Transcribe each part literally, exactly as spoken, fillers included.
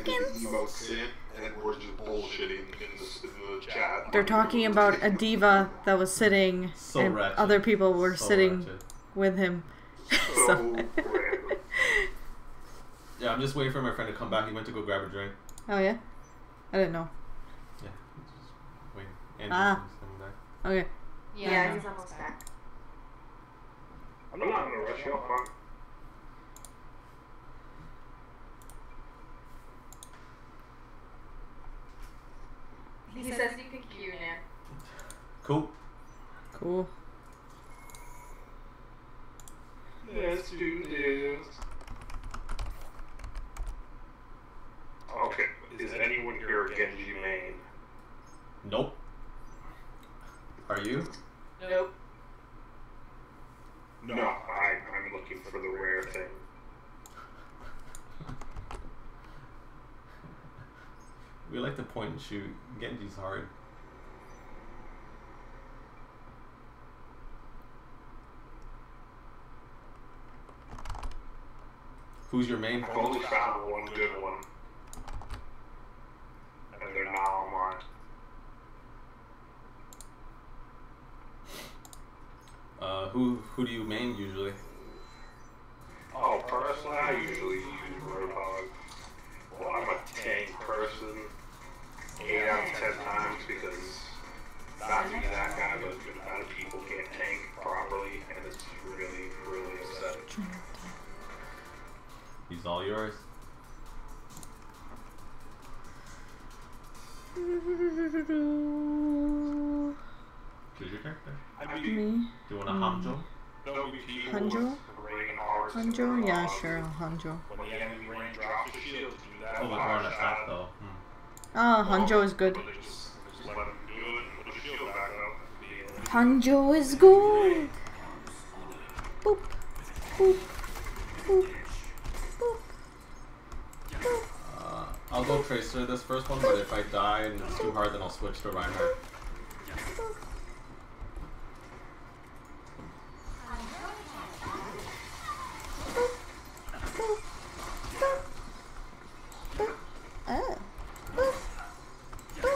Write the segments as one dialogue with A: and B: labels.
A: seconds.
B: And we're just bullshitting in the, in the chat.
A: They're talking about a diva that was sitting,
C: so
A: and
C: ratchet.
A: other people were
C: so
A: sitting
C: ratchet.
A: with him.
B: So,
A: So-
B: random.
C: Yeah, I'm just waiting for my friend to come back. He went to go grab a drink.
A: Oh yeah, I didn't know.
C: Yeah, just waiting. And
A: Ah.
C: he's coming back.
A: Okay.
D: Yeah,
A: Yeah.
D: he's almost back.
B: I'm not in a rush, y'all fun.
D: He says you can cue now.
C: Cool.
A: Cool.
B: Let's do this. Okay, is anyone here a Genji main?
C: Nope. Are you?
D: Nope.
B: No, I, I'm looking for the rare thing.
C: We like to point and shoot. Genji's hard. Who's your main?
B: I've only found one good one. And they're not online.
C: Uh, who who do you main usually?
B: Oh, personally, I usually use Roadhog. Well, I'm a tank person. eight out of ten times because not me that guy, but a lot of people can't tank properly, and it's really, really upsetting.
C: He's all yours. Who's your character?
B: I mean,
A: Me?
C: Do you want a Hanjo?
B: no people
A: Hanjo?
B: with rain hearts.
A: Hanjo? Yeah, sure, Hanjo.
B: When the enemy rain drops the shield, do that.
C: Oh, but we're on attack though. Hmm.
A: Oh, Hanjo is good.
B: Just, just let him do it, put the shield back up.
A: Hanjo is good. Boop. Boop. Boop. Boop. Boop.
C: Uh, I'll go Tracer this first one, but if I die and it's too hard, then I'll switch to Reinhardt.
A: Oh. Boop. Boop.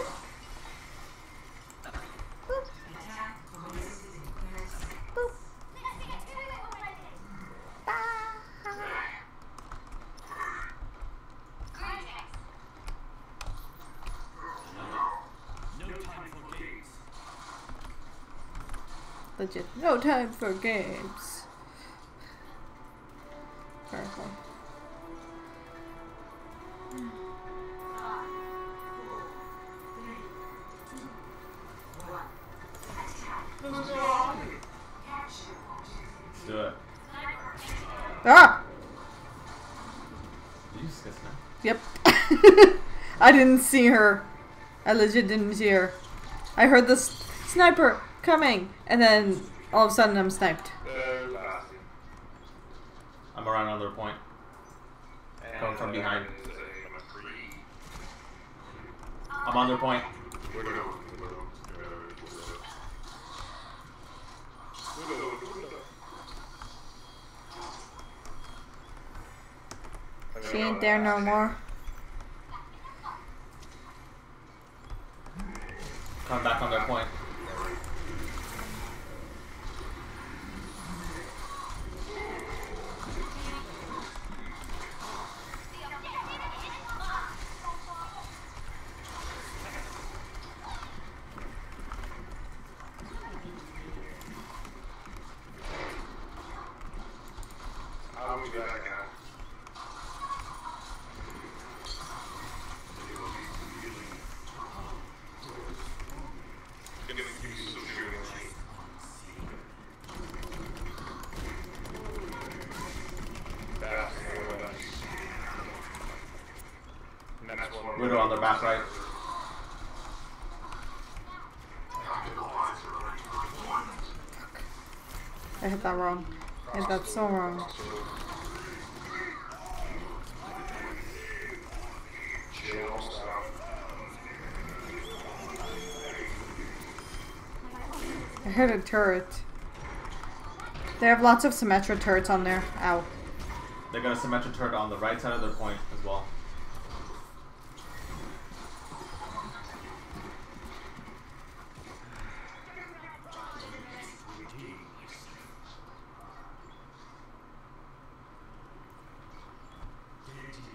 A: Boop. Boop. Legit. No time for games. Perfect.
C: Let's do it.
A: Ah!
C: Did you just get snapped?
A: Yep. I didn't see her. I legit didn't see her. I heard this sniper coming, and then all of a sudden I'm sniped.
C: I'm around on their point. Coming from behind. I'm on their point.
A: She ain't there no more.
C: Come back on their point.
B: I'll be back now.
C: Widow on their back right.
A: I hit that wrong. I hit that so wrong. I hit a turret. They have lots of Symmetra turrets on there. Ow.
C: They got a Symmetra turret on the right side of their point as well.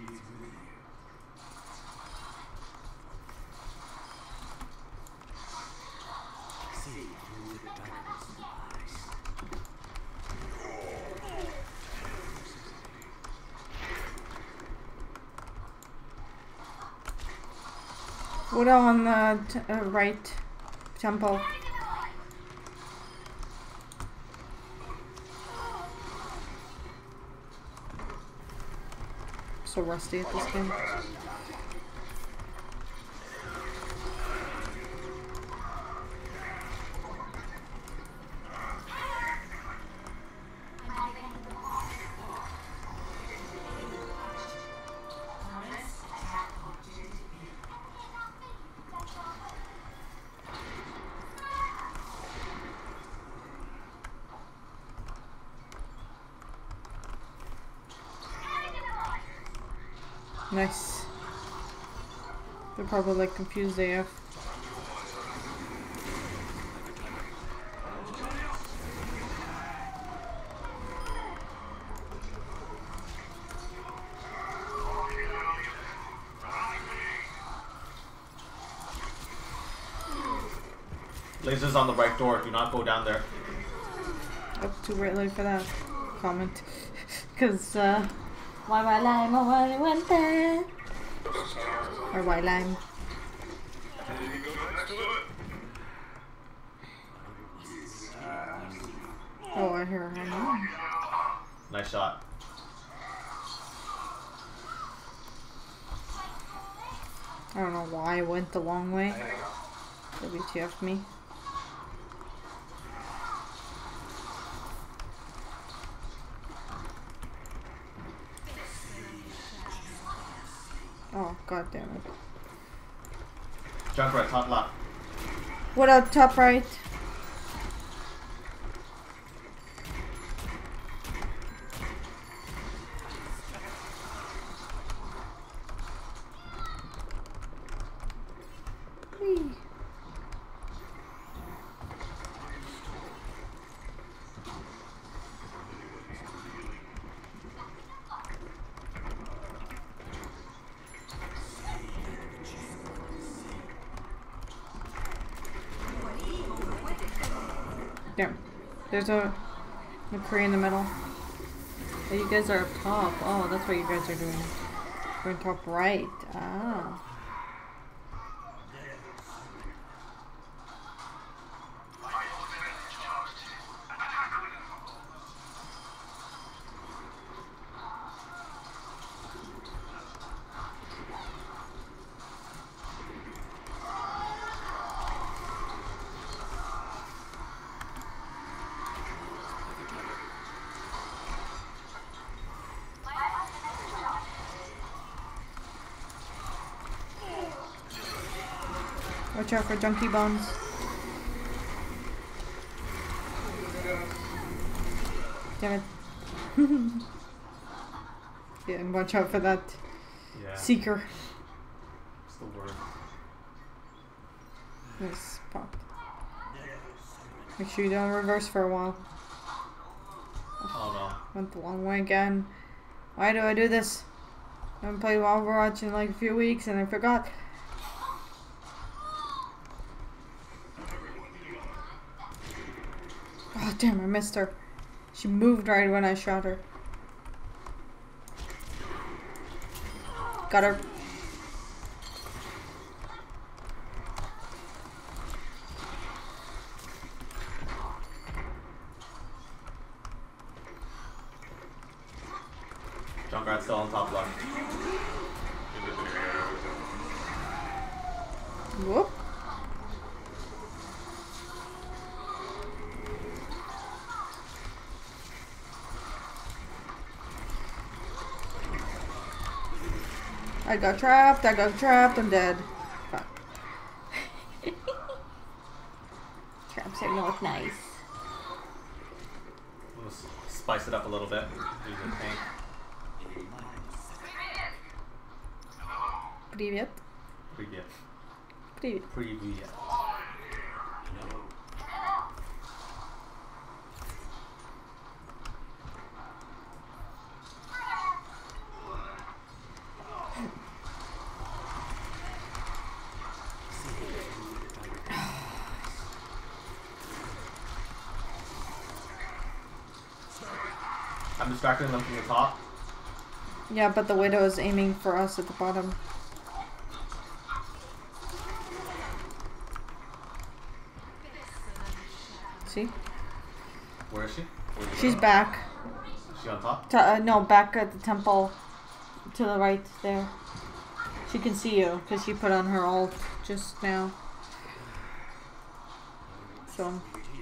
A: What on the t uh, right temple? So rusty at this game. Nice. They're probably like confused A F.
C: Lasers on the right door. Do not go down there.
A: Up too late for that comment. Cause uh why why lime or why went there? Or why lime? Oh, I hear her.
C: Nice shot.
A: I don't know why I went the long way. W T F me. Oh, god damn it.
C: Junkrat, top left.
A: What up, top right? Whee. Damn. There's a McCree in the middle. Oh, you guys are up top. Oh, that's what you guys are doing. We're in top right. Ah. Watch out for junkie bombs. Damn it. Yeah, and watch out for that
C: Yeah.
A: seeker.
C: What's the word?
A: Nice pop. Make sure you don't reverse for a while.
C: Oh
A: Went the long way again. Why do I do this? I haven't played Overwatch in like a few weeks and I forgot. Oh damn, I missed her. She moved right when I shot her. Got her.
C: no. Junkrat's still on top left.
A: Whoop. I got trapped, I got trapped, I'm dead. Fuck. Traps are not nice.
C: We'll s- spice it up a little bit. Using paint.
A: Привет.
C: Привет.
A: Привет.
C: Привет. I'm distracting them from the top.
A: Yeah, but the Widow is aiming for us at the bottom. See?
C: Where is she? Where's the
A: She's
C: girl?
A: back.
C: Is she on top?
A: T uh, no, back at the temple. To the right there. She can see you because she put on her ult just now. So.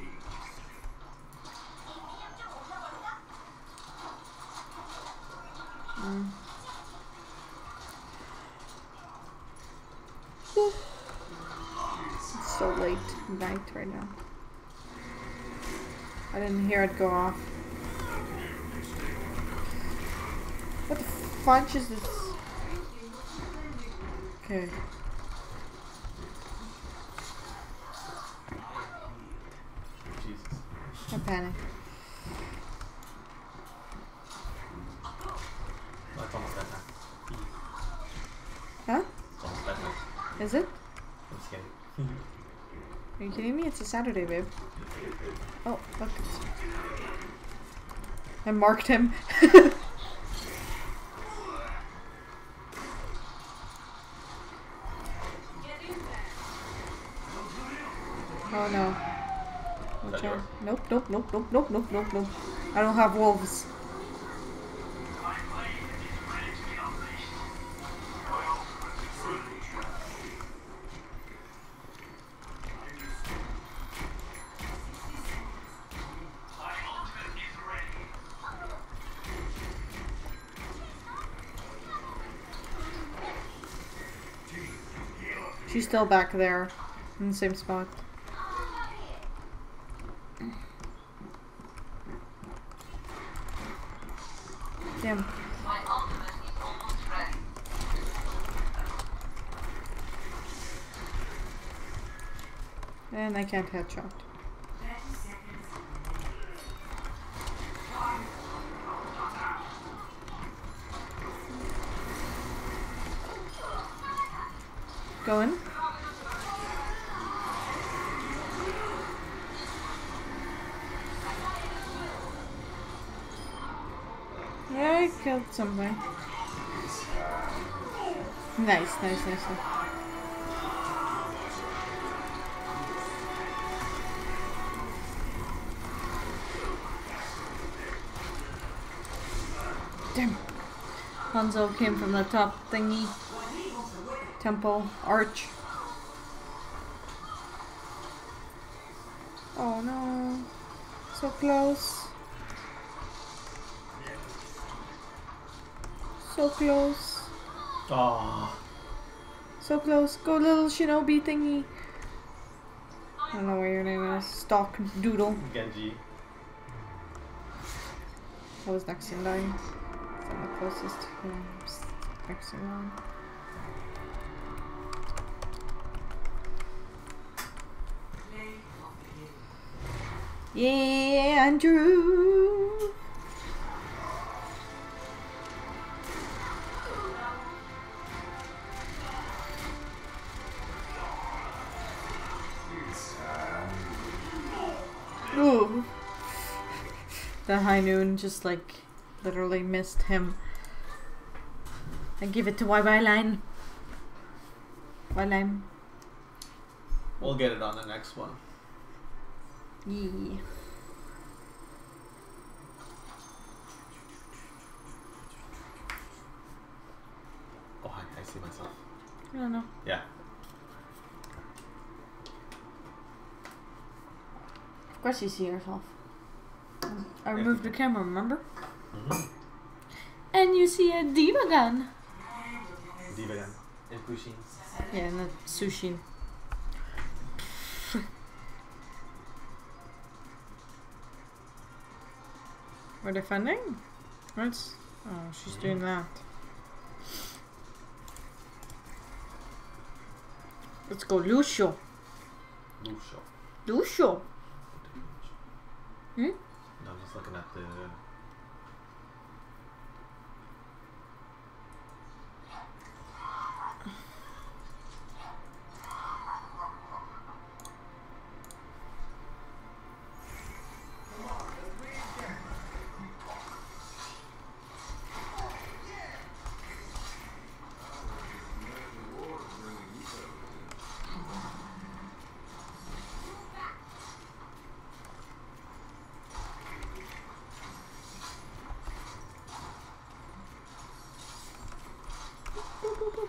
A: Mm. It's so late night right now. I didn't hear it go off. What the fudge is this? Okay.
C: Jesus.
A: Don't panic.
C: Oh, it's almost bedtime.
A: Huh?
C: It's almost bedtime.
A: Is it?
C: I'm just kidding.
A: Are you kidding me? It's a Saturday, babe. Oh, look. I marked him. Oh no. Watch out. Nope, nope, nope, nope, nope, nope, nope, nope. I don't have wolves. She's still back there, in the same spot. Damn. And I can't headshot. Going. Yeah, I killed somebody. Nice, nice, nice, nice. Damn. Hanzo came from the top thingy. Temple. Arch. Oh no. So close. So close.
C: Oh.
A: So close. Go little shinobi thingy. I don't know what your name is. Stalk Doodle.
C: Genji.
A: I was next in line. I'm the closest to him. Next in line. Yeah, Andrew. Ooh. The high noon just like literally missed him. I give it to Y Y line. Y line.
C: We'll get it on the next one.
A: Yeah.
C: Oh, I, I see myself.
A: I don't know.
C: Yeah.
A: Of course you see yourself. I removed the camera, remember?
C: Mm-hmm.
A: And you see a diva gun.
C: Diva gun. And Pushin.
A: Yeah, and a sushi. We're defending? What's... Oh, she's doing that. Let's go, Lucio.
C: Lucio.
A: Lucio. Hmm?
C: No, I'm just looking at the...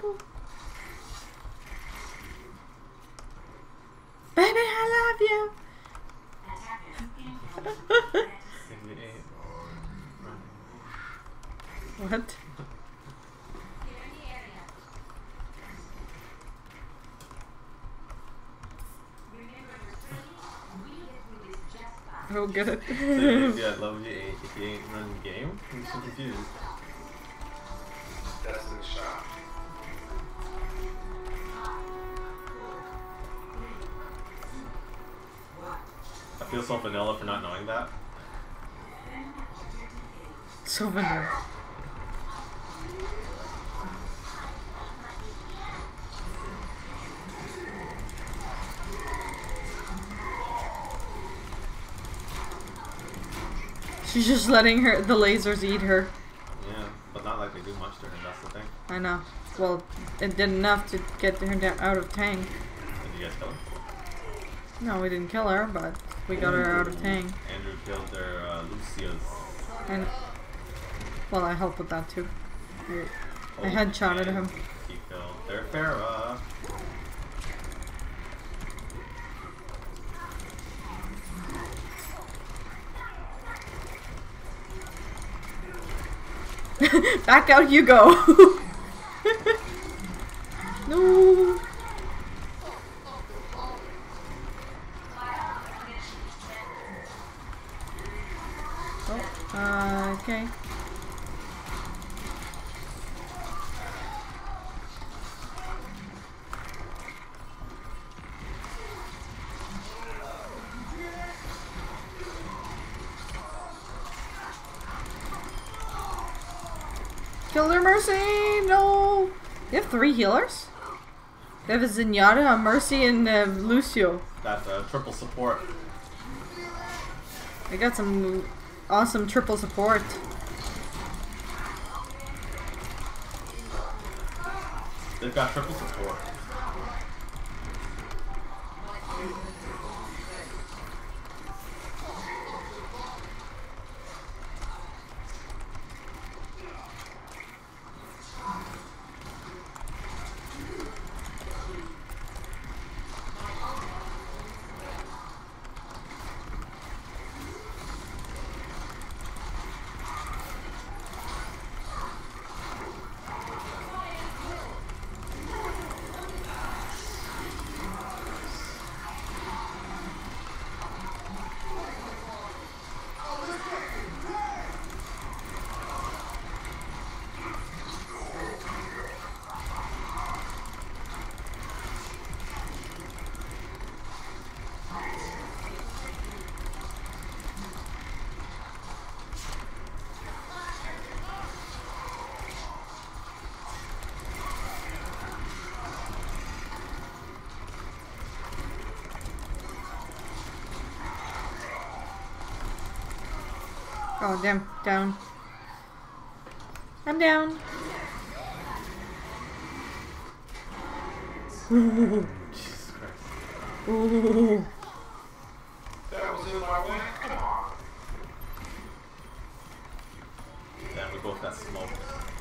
A: Baby, I love you. What? Oh, good.
C: So yeah, I love you. If you ain't running the game, I'm so confused.
B: That's the shot.
C: I feel so vanilla for not knowing that.
A: So vanilla. She's just letting her the lasers eat her.
C: Yeah, but not like they do much to her. That's the thing.
A: I know. Well, it did enough to get her down out of Tang.
C: Did you guys kill her?
A: No, we didn't kill her, but we got her out of Tang.
C: Andrew killed their uh, Lucia's.
A: And well, I helped with that too. I, I
C: Oh,
A: headshotted
C: and
A: him.
C: He killed their Farah.
A: Back out you go. No. Oh, uh, okay. Kill her, Mercy! No! You have three healers? They have a Zenyatta, a Mercy, and a Lucio.
C: That's a triple support.
A: I got some awesome triple support.
C: They've got triple support.
A: Oh, damn. Down. I'm down. Ooh.
C: Jesus Christ.
A: Ooh.
B: That was in my way. Come on.
C: Damn, we both got smoked.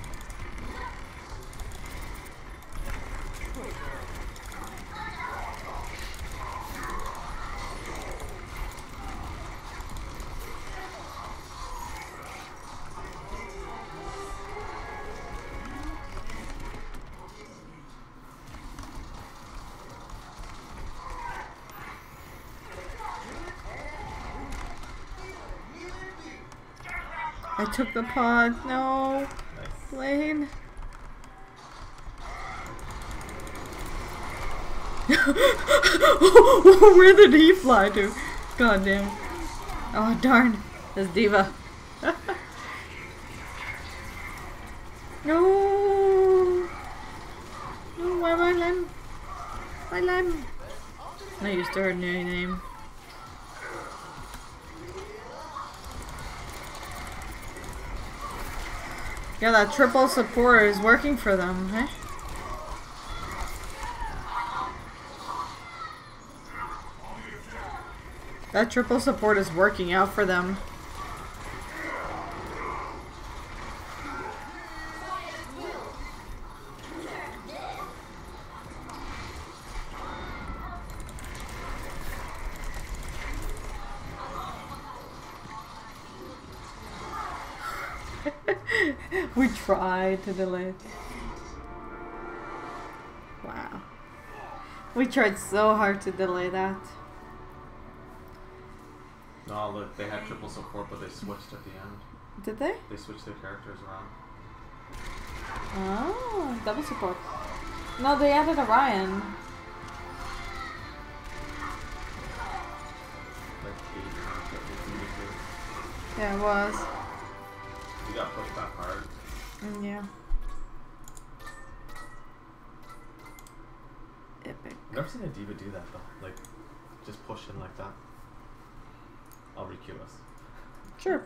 A: I took the pod. No.
C: Nice.
A: Lane. Where did he fly to? God damn. Oh, darn. This diva. No. No, why my lamb? My lamb. I used to her new name. Yeah, that triple support is working for them, eh? That triple support is working out for them. We tried to delay it. Wow. We tried so hard to delay that.
C: No, look, they had triple support, but they switched at the end.
A: Did they?
C: They switched their characters around.
A: Oh, double support. No, they added Orion.
C: Like eight times that we needed to.
A: Yeah, it was.
C: We got pushed back hard.
A: Mm, yeah. Epic.
C: I've never seen a diva do that though. Like, just push in like that. I'll re-queue us.
A: Sure.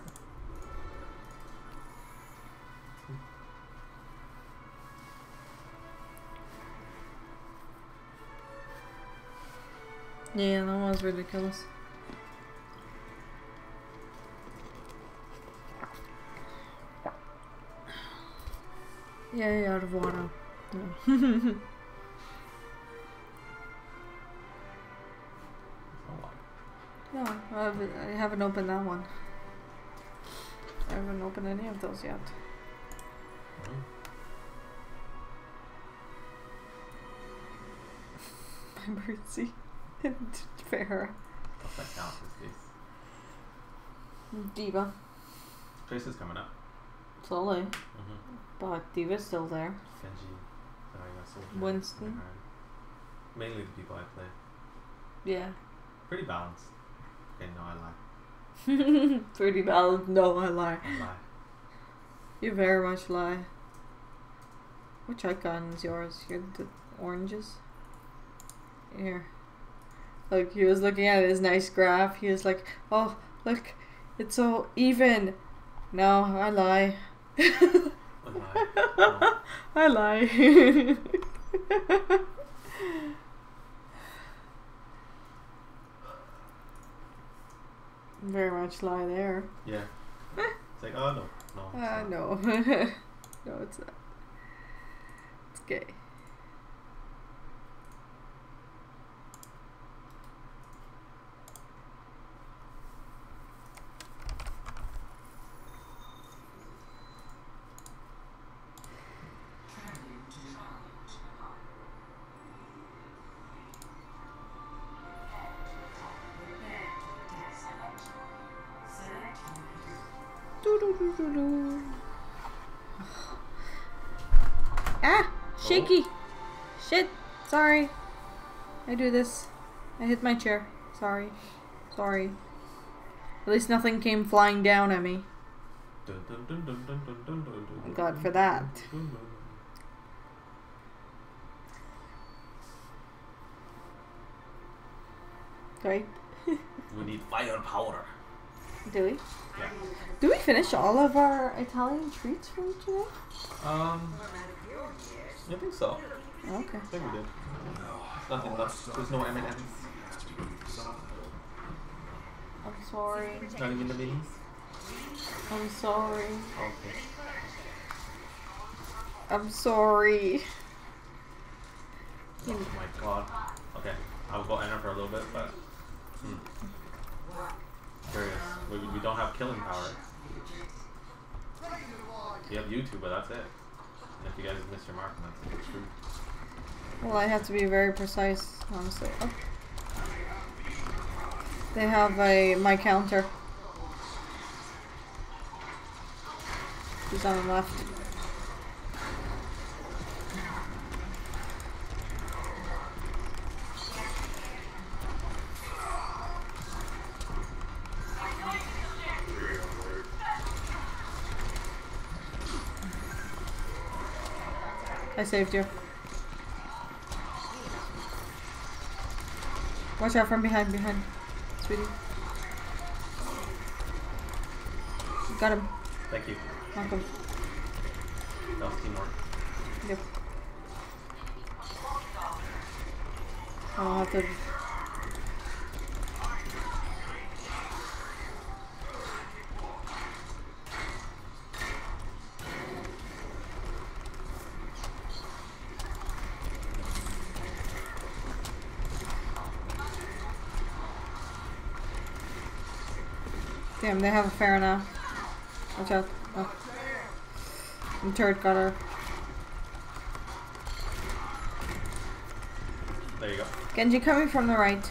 A: Yeah, that was ridiculous. Yeah, out of water. No. No, I haven't, I haven't opened that one. I haven't opened any of those yet. Emergency. Fair.
C: What's that count this case?
A: Diva.
C: Trace is coming up.
A: Slowly.
C: Mm-hmm.
A: But Diva's still there.
C: Genji. Zarya, Soldier,
A: Winston.
C: Reinhardt. Mainly the people I play.
A: Yeah.
C: Pretty balanced. Okay, no, I lie.
A: Pretty balanced. No, I lie.
C: I lie.
A: You very much lie. Which icon is yours? You're the oranges? Here. Look, he was looking at his nice graph. He was like, oh, look, it's so even. No, I lie.
C: I lie. No.
A: I lie. Very much lie there.
C: Yeah. It's like, oh no. No. it's
A: Uh,
C: not.
A: no. No, it's not. It's gay. Doo-doo-doo-doo-doo. Ah! Shaky! Shit! Sorry. I do this. I hit my chair. Sorry. Sorry. At least nothing came flying down at me.
C: Dun, dun, dun, dun, dun, dun, dun, dun, dun,
A: God
C: dun,
A: for
C: dun,
A: that.
C: dun, dun.
A: Right?
C: We need firepower.
A: Do we?
C: Yeah.
A: Do we finish all of our Italian treats from today?
C: Um, I think so.
A: Okay.
C: I think we did. Nothing left. There's no M and M's.
A: I'm sorry.
C: Not even the minis.
A: I'm sorry.
C: Okay.
A: I'm sorry.
C: Oh my god. Okay, I'll go enter for a little bit, but hmm. Curious. We, we don't have killing power. You have YouTube, but that's it. And if you guys miss your mark, then that's true.
A: Well, I have to be very precise, honestly. Oh. They have a my counter. He's on the left. I saved you. Watch out from behind, behind. Sweetie. Got him.
C: Thank you.
A: Welcome.
C: That was teamwork.
A: Yep. I'll have to... Damn, they have a Pharah now. Watch out. Oh. And turret got her.
C: There you go.
A: Genji coming from the right.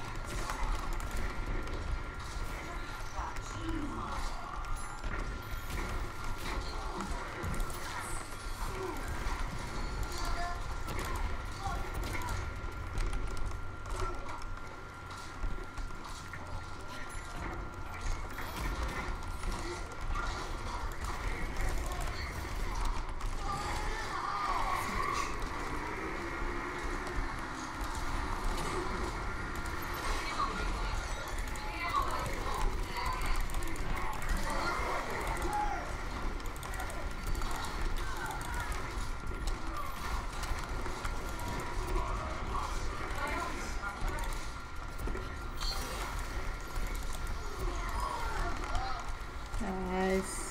A: Nice.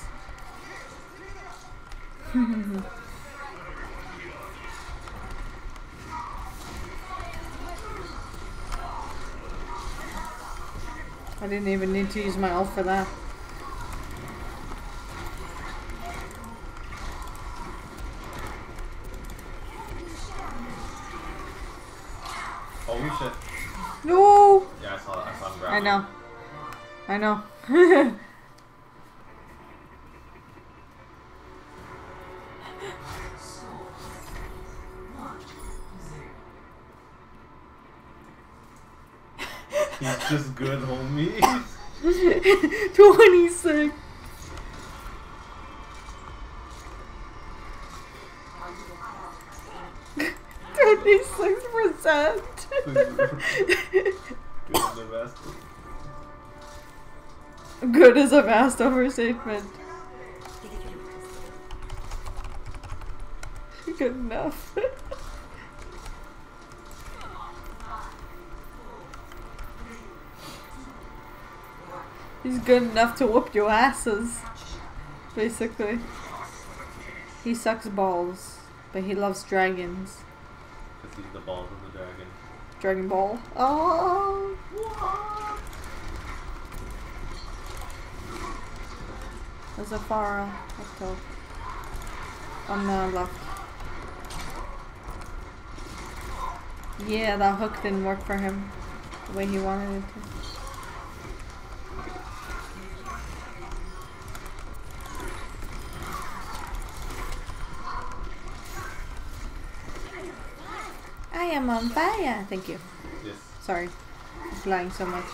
A: I didn't even need to use my ult for that.
C: Holy shit.
A: No!
C: Yeah, I saw that. I saw him grab
A: I
C: it.
A: know. I know.
C: He's just good, homie.
A: twenty-six. twenty-six percent.
C: Good as the best.
A: Good is a vast overstatement. Good enough. He's good enough to whoop your asses. Basically. He sucks balls, but he loves dragons.
C: Because he's the balls of the dragon.
A: Dragon Ball. Oh, what? There's a Pharah up top. On the left. Yeah, that hook didn't work for him the way he wanted it to. I am on fire. Thank you.
C: Yes.
A: Sorry for flying so much.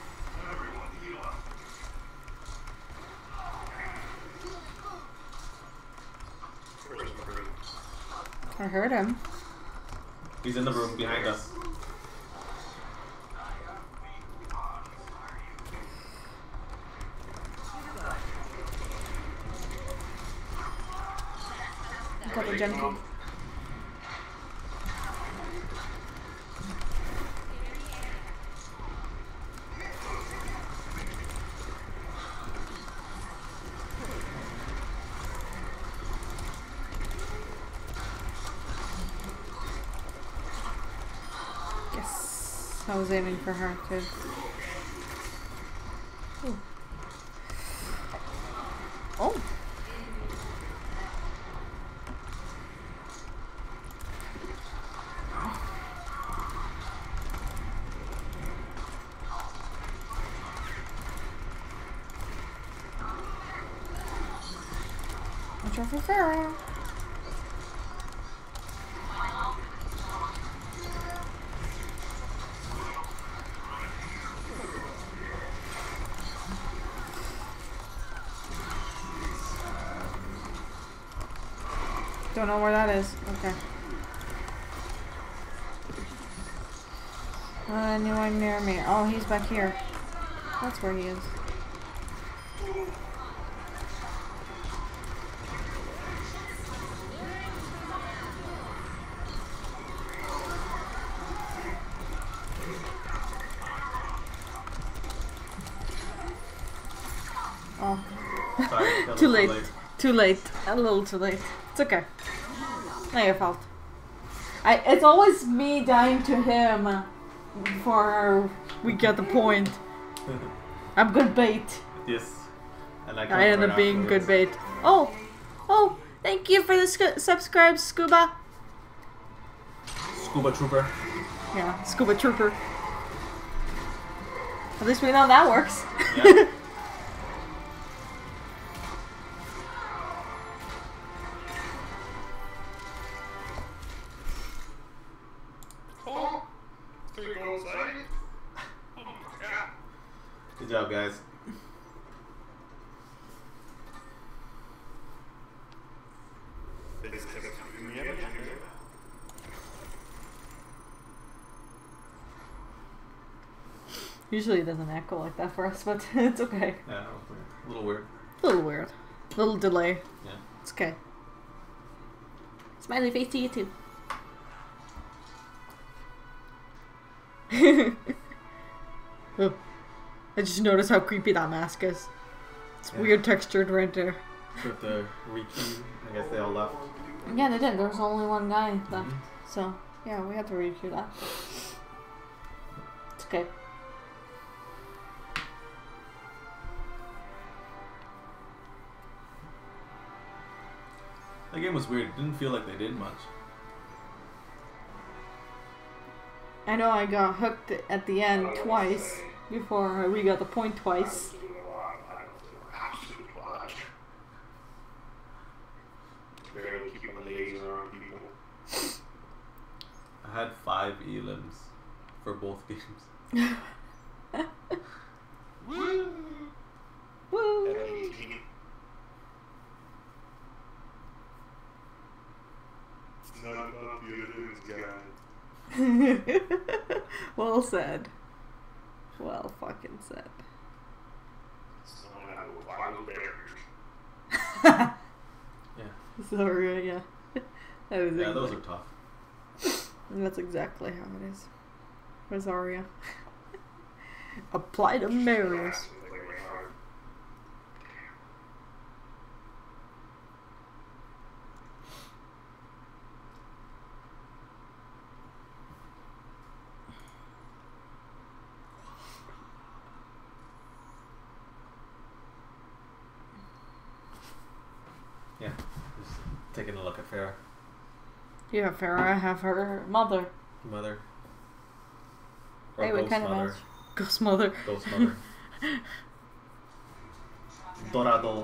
A: I heard him.
C: He's in the room behind us.
A: Got the gentle. Yes, I was aiming for her too. Ooh. Oh. Watch out for Pharah. Don't know where that is. Okay. Not anyone near me. Oh, he's back here. That's where he is. Oh.
C: Sorry, that was
A: Too late. Too late. A little too late. It's okay. Not your fault. I. It's always me dying to him before we get the point. I'm good bait.
C: Yes. And I,
A: I end up being good bait. Oh! Oh! Thank you for the sc subscribe, Scuba.
C: Scuba Trooper.
A: Yeah, Scuba Trooper. At least we know that works.
C: Yeah.
B: Oh, three goals, eh? Yeah.
C: Good job, guys.
B: This is giving me energy.
A: Usually it doesn't echo like that for us, but it's okay.
C: Yeah, that was weird. A little weird.
A: A little weird. A little delay.
C: Yeah.
A: It's okay. Smiley face to you too. Oh, I just noticed how creepy that mask is. It's
C: Yeah.
A: weird textured right there.
C: With the Riku, I guess they all left.
A: Yeah, they did. There was only one guy left.
C: Mhm.
A: So, yeah, we had to read through that. It's okay.
C: That game was weird. It didn't feel like they did much.
A: I know I got hooked at the end twice before we got the point twice.
B: Barely keep my legs around people.
C: I had five elims for both games.
B: Woo!
A: Woo!
B: It's not about the elims, guys.
A: Well said. Well fucking said.
B: It's not about final barriers.
C: Yeah.
A: Sorry, yeah. That was
C: Yeah, those
A: exact-
C: are tough.
A: That's exactly how it is. Rosaria. Apply to barriers.
C: Yeah. Just taking a look at Farah.
A: You have Farah, I have her mother.
C: Mother. Or
A: Hey, we
C: Ghost
A: kind of
C: Mother.
A: match. Ghost mother.
C: Ghost Mother. Dorado.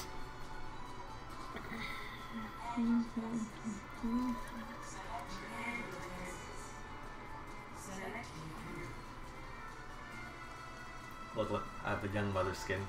C: Look, look. I have the young mother skin.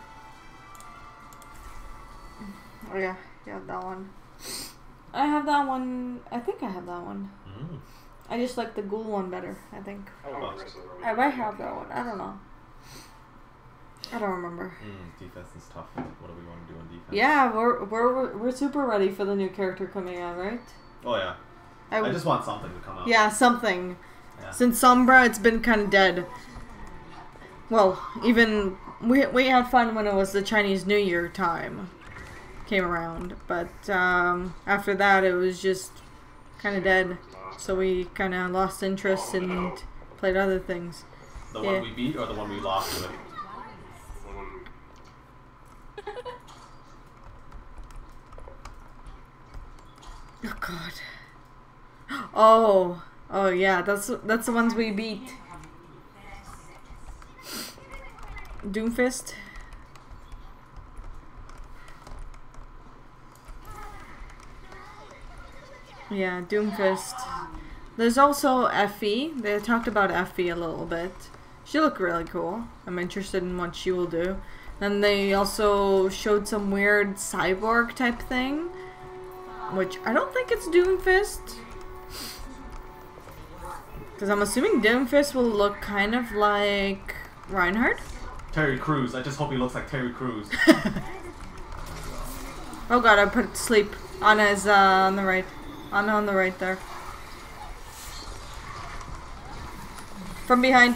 A: Oh yeah, you have that one. I have that one. I think I have that one.
C: Mm.
A: I just like the ghoul one better, I think.
C: Oh,
A: I might have that one. I don't know. I don't remember.
C: Mm, defense is tough. What do we want to do on defense?
A: Yeah, we're we're we're super ready for the new character coming out, right?
C: Oh yeah.
A: I,
C: I just want something to come out.
A: yeah, something.
C: Yeah.
A: Since Sombra, it's been kind of dead. Well, even we we had fun when it was the Chinese New Year time came around, but um, after that it was just kind of dead. So we kind of lost interest and played other things.
C: The
A: Yeah.
C: one we beat or the one we lost with?
A: Oh God. Oh, oh yeah, that's that's the ones we beat. Doomfist. Yeah, Doomfist. There's also Effie. They talked about Effie a little bit. She looked really cool. I'm interested in what she will do. Then they also showed some weird cyborg type thing, which I don't think it's Doomfist. Because I'm assuming Doomfist will look kind of like Reinhardt.
C: Terry Crews. I just hope he looks like Terry Crews.
A: Oh God, I put it to sleep. Anna is uh, on the right. Anna on the right there. From behind.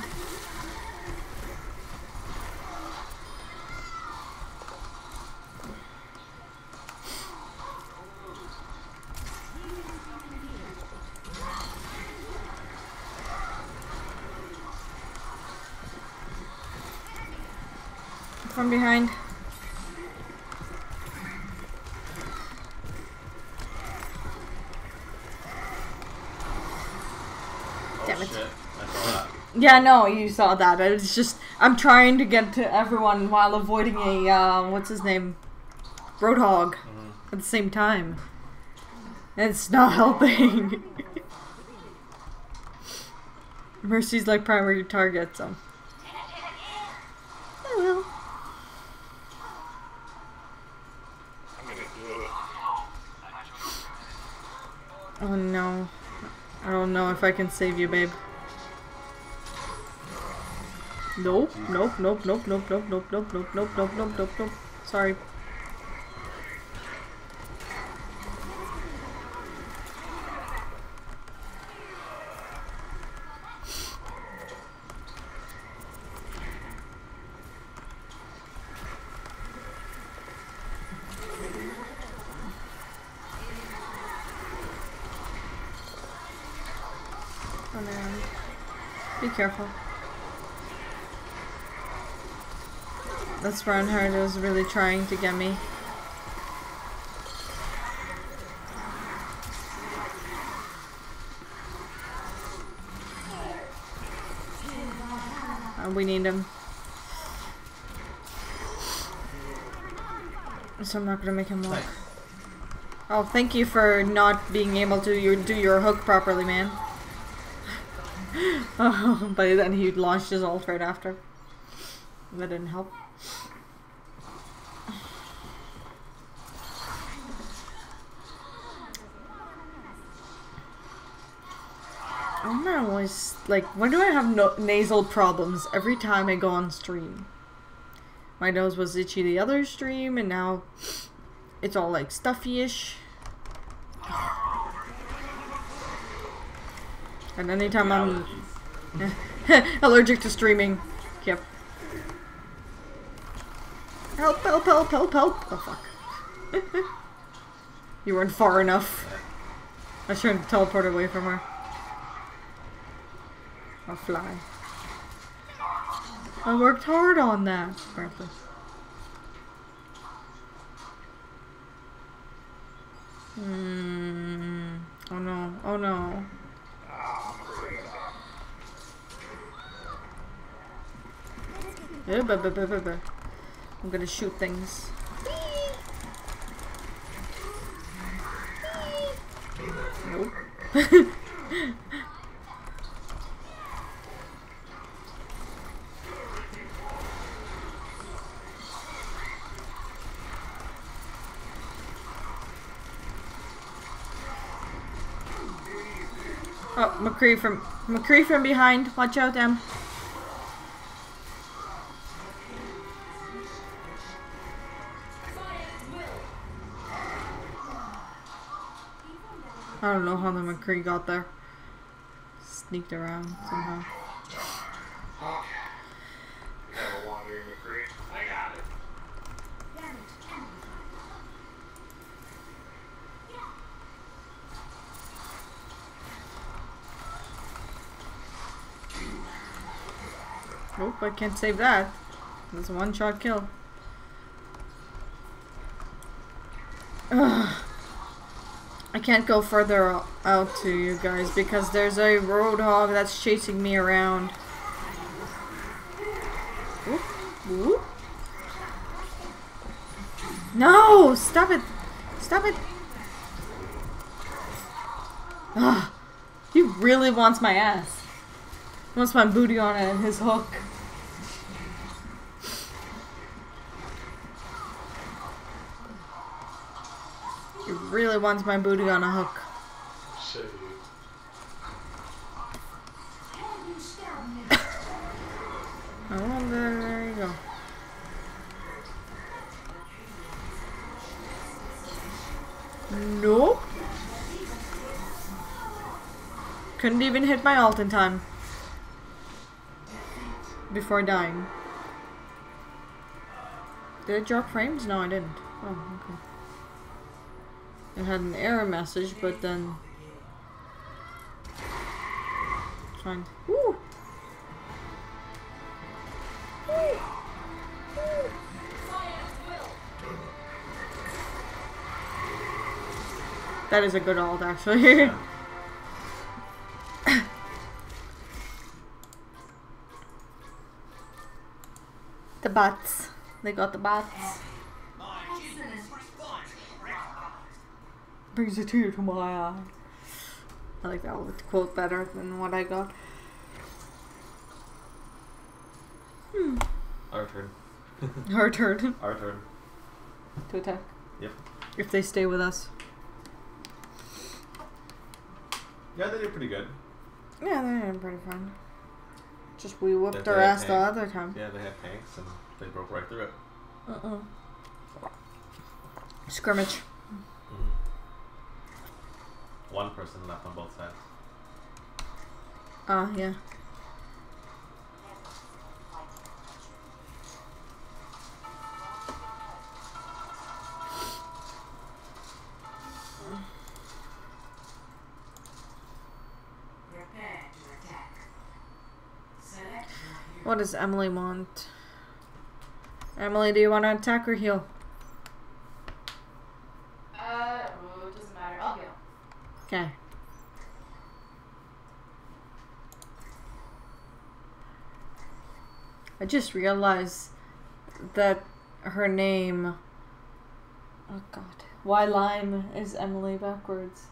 A: From behind. Damn it.
C: Shit. I saw that.
A: Yeah, no, you saw that. It's just I'm trying to get to everyone while avoiding a uh, what's his name, Roadhog,
C: Mm-hmm.
A: at the same time. And it's not helping. Mercy's like primary target, so. Oh well.
B: I'm gonna do it.
A: Oh no. I don't know if I can save you, babe. Nope, nope, nope, nope, nope, nope, nope, nope, nope, nope, nope, nope, nope, nope. Sorry. Run around. Be careful. This Reinhardt is really trying to get me. Uh, we need him. So I'm not gonna make him walk. Oh, thank you for not being able to your, do your hook properly, man. Oh, but then he launched his ult right after. That didn't help. I'm always like, why do I have no nasal problems every time I go on stream? My nose was itchy the other stream, and now it's all like stuffy-ish. And anytime I'm allergic to streaming, yep. Help! Help! Help! Help! Help! Oh fuck! You weren't far enough. I should have teleported away from her. Or fly. I worked hard on that, frankly. Hmm. Oh no. Oh no. I'm gonna shoot things. Nope. Oh, McCree from McCree from behind. Watch out, Em. I don't know how the McCree got there. Sneaked around somehow.
B: Have a wandering McCree. I got it.
A: Nope, I can't save that. That's a one-shot kill. Ugh. I can't go further out to you guys because there's a Roadhog that's chasing me around. Whoop, whoop. No! Stop it! Stop it! Ugh. He really wants my ass. He wants my booty on it and his hook. He really wants my booty on a hook.
B: So you.
A: Oh, well, there, there you go. Nope. Couldn't even hit my ult in time. Before dying. Did it drop frames? No, I didn't. Oh, okay. It had an error message, but then... Fine. Woo! Woo! Woo! That is a good ult, actually. bats. They got the bats. Brings a tear to my eye. I like that with the quote better than what I got. Hmm.
C: Our turn.
A: Our turn
C: Our turn.
A: to attack.
C: Yep.
A: If they stay with us.
C: Yeah, they did pretty good.
A: Yeah, they're doing pretty fun. Just we whooped
C: If
A: their
C: they had
A: ass the
C: tank-
A: other time.
C: Yeah, they had tanks and they broke right through it.
A: Uh-uh. Scrimmage.
C: Mm-hmm. One person left on both sides.
A: Ah, uh, yeah. What does Emily want? Emily, do you want to attack or heal?
D: Uh, well, it doesn't matter. I'll heal.
A: Okay. I just realized that her name... Oh god. Why Lime is Emily backwards.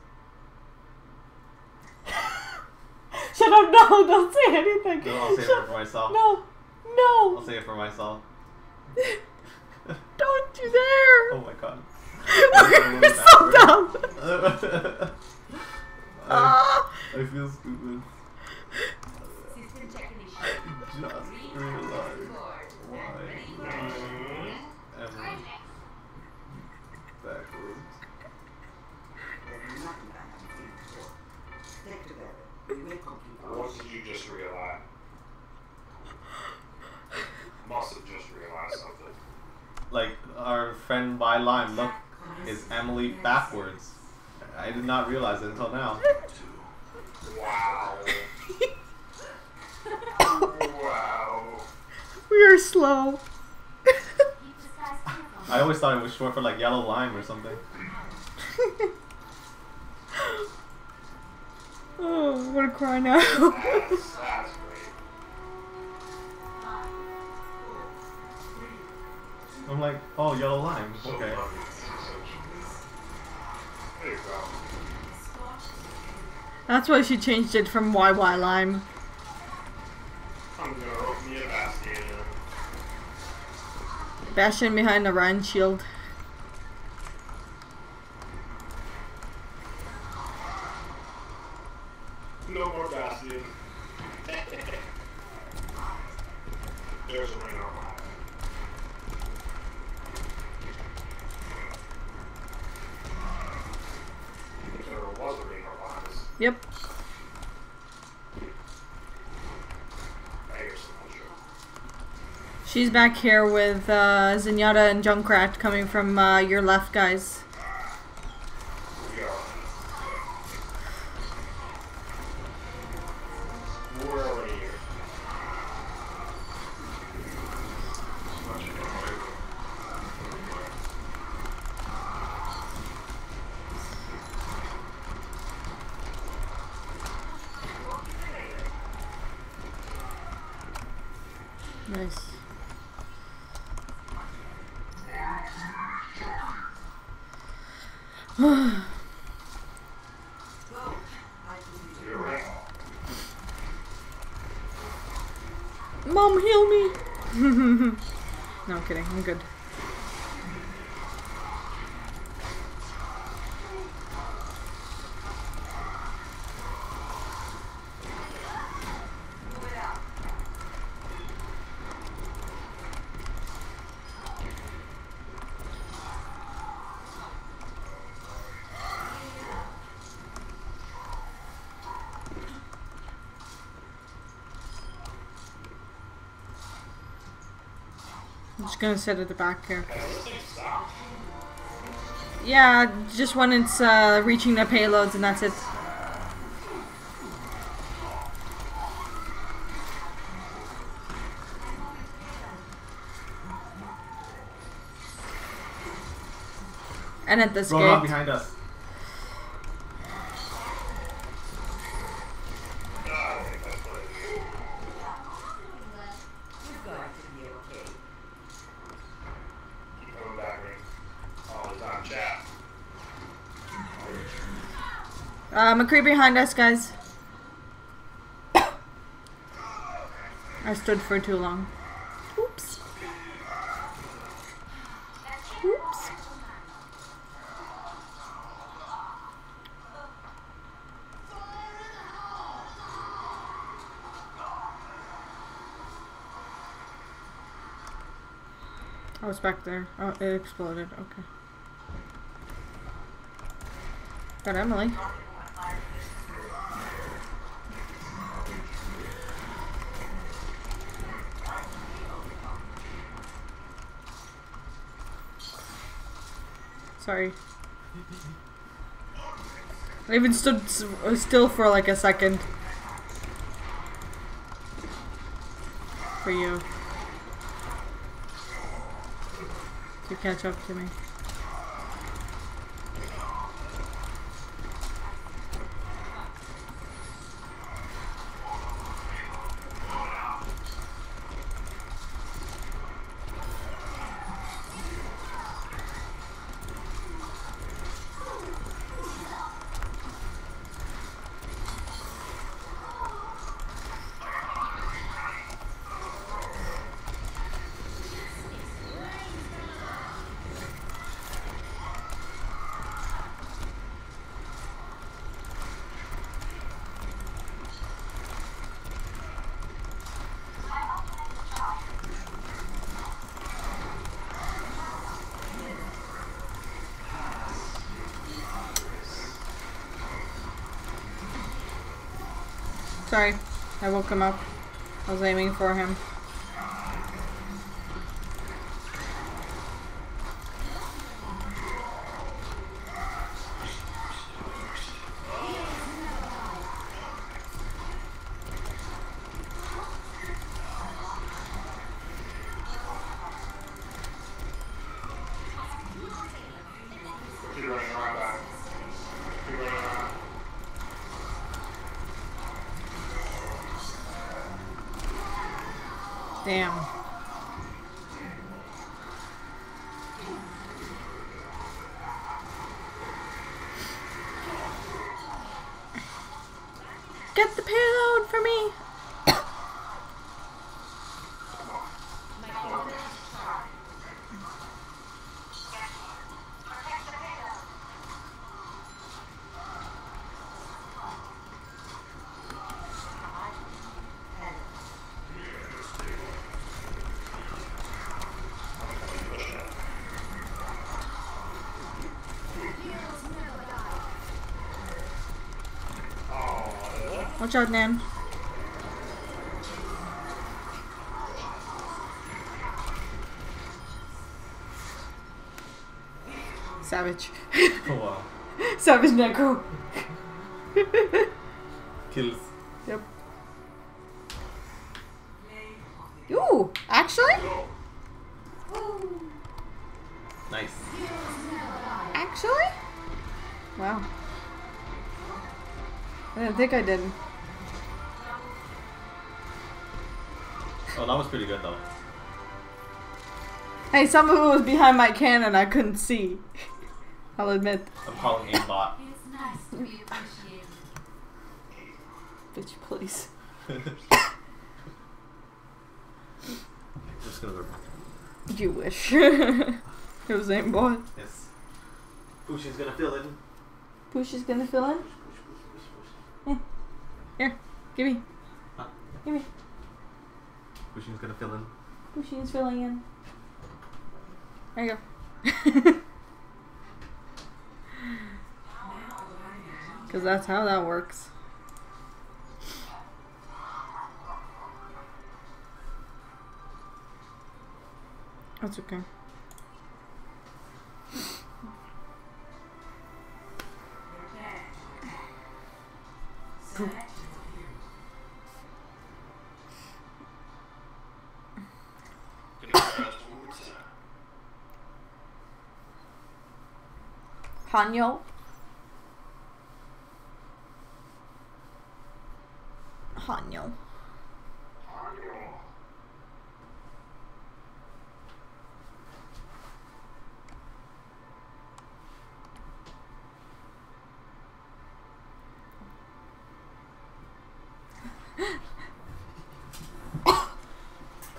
A: Shut up, no, don't say anything.
C: No, I'll say
A: Shut
C: it for myself.
A: No, no.
C: I'll say it for myself.
A: Don't you dare.
C: Oh my god.
A: We're so dumb. Ah.
C: I feel stupid.
E: System
C: I
E: technician.
C: just realized why Emily backwards.
B: What did you just realize? Must have just realized something.
C: Like our friend by Lime, look, is Emily backwards. I did not realize it until now.
B: Wow. Wow.
A: We are slow.
C: I always thought it was short for like yellow lime or something.
A: Oh, I'm gonna cry now.
B: That's, that's great.
C: I'm like, oh, yellow lime.
B: So
C: Okay.
B: lovely. There you go.
A: That's why she changed it from Y Y Lime.
B: I'm gonna open me a basket.
A: Bastion behind the Ryan shield.
B: No more bastion. There's a ring on my There was a ring on mine.
A: Yep.
B: I hear someone show.
A: She's back here with uh, Zenyatta and Junkrat coming from uh, your left, guys.
B: We are. We're already here. Much better.
A: Nice.
B: You're right.
A: Mom, heal me! No, I'm kidding. I'm good. I'm just gonna sit at the back here. Yeah, just when it's uh, reaching the payloads and that's it. And at this
C: Roll out
A: gate.
C: behind us.
B: I think that's what it is.
E: You're going to be okay.
A: Uh, McCree behind us, guys. I stood for too long. Oops. Oops. Oh, it's back there. Oh, it exploded. Okay. Got Emily. Sorry. I even stood s still for like a second. For you. To catch up to me. Sorry, I woke him up. I was aiming for him.
B: Keep running around back. Keep running around.
A: Damn. Get the payload for me! Watch out, Nan. Savage.
C: Oh wow.
A: Savage Necro.
C: Kills.
A: Yep. Ooh, actually?
C: Nice.
A: Actually? Wow. I didn't think I did.
C: Oh, that was pretty good though.
A: Hey, some of it was behind my cannon I couldn't see. I'll admit.
C: I'm calling aimbot.
E: It's nice to be appreciated.
A: Bitch, please.
C: Just gonna go.
A: You wish. It was aimbot.
C: Yes. Pushi's gonna fill in.
A: Push is gonna fill in. Yeah. Here, give me.
C: Huh?
A: Give me.
C: Pushi's gonna fill in.
A: Push is filling in. There you go. Because that's how that works. That's okay. Hanyo. Hanyo.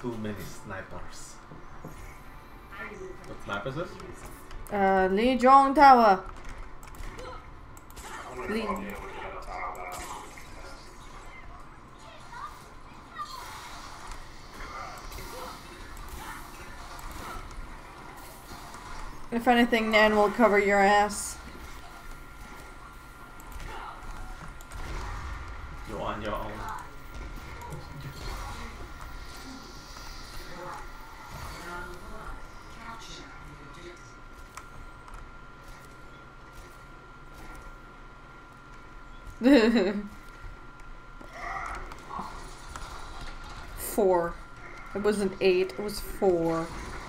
C: too many snipers. What map is this?
A: Uh, Lijiang Tower.
B: I'm gonna
A: Lee.
B: probably be able to get on top of that.
A: If anything, Nan will cover your ass.
C: You're on your own.
A: Four. It wasn't eight, it was four.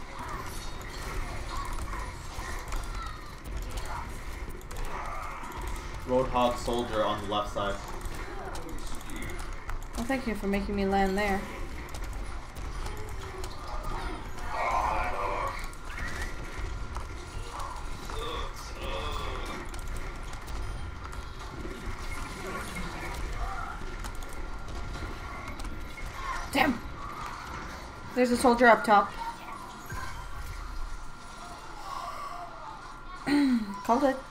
C: Roadhog soldier on the left side.
A: Well, thank you for making me land there. Damn! There's a soldier up top. Called it.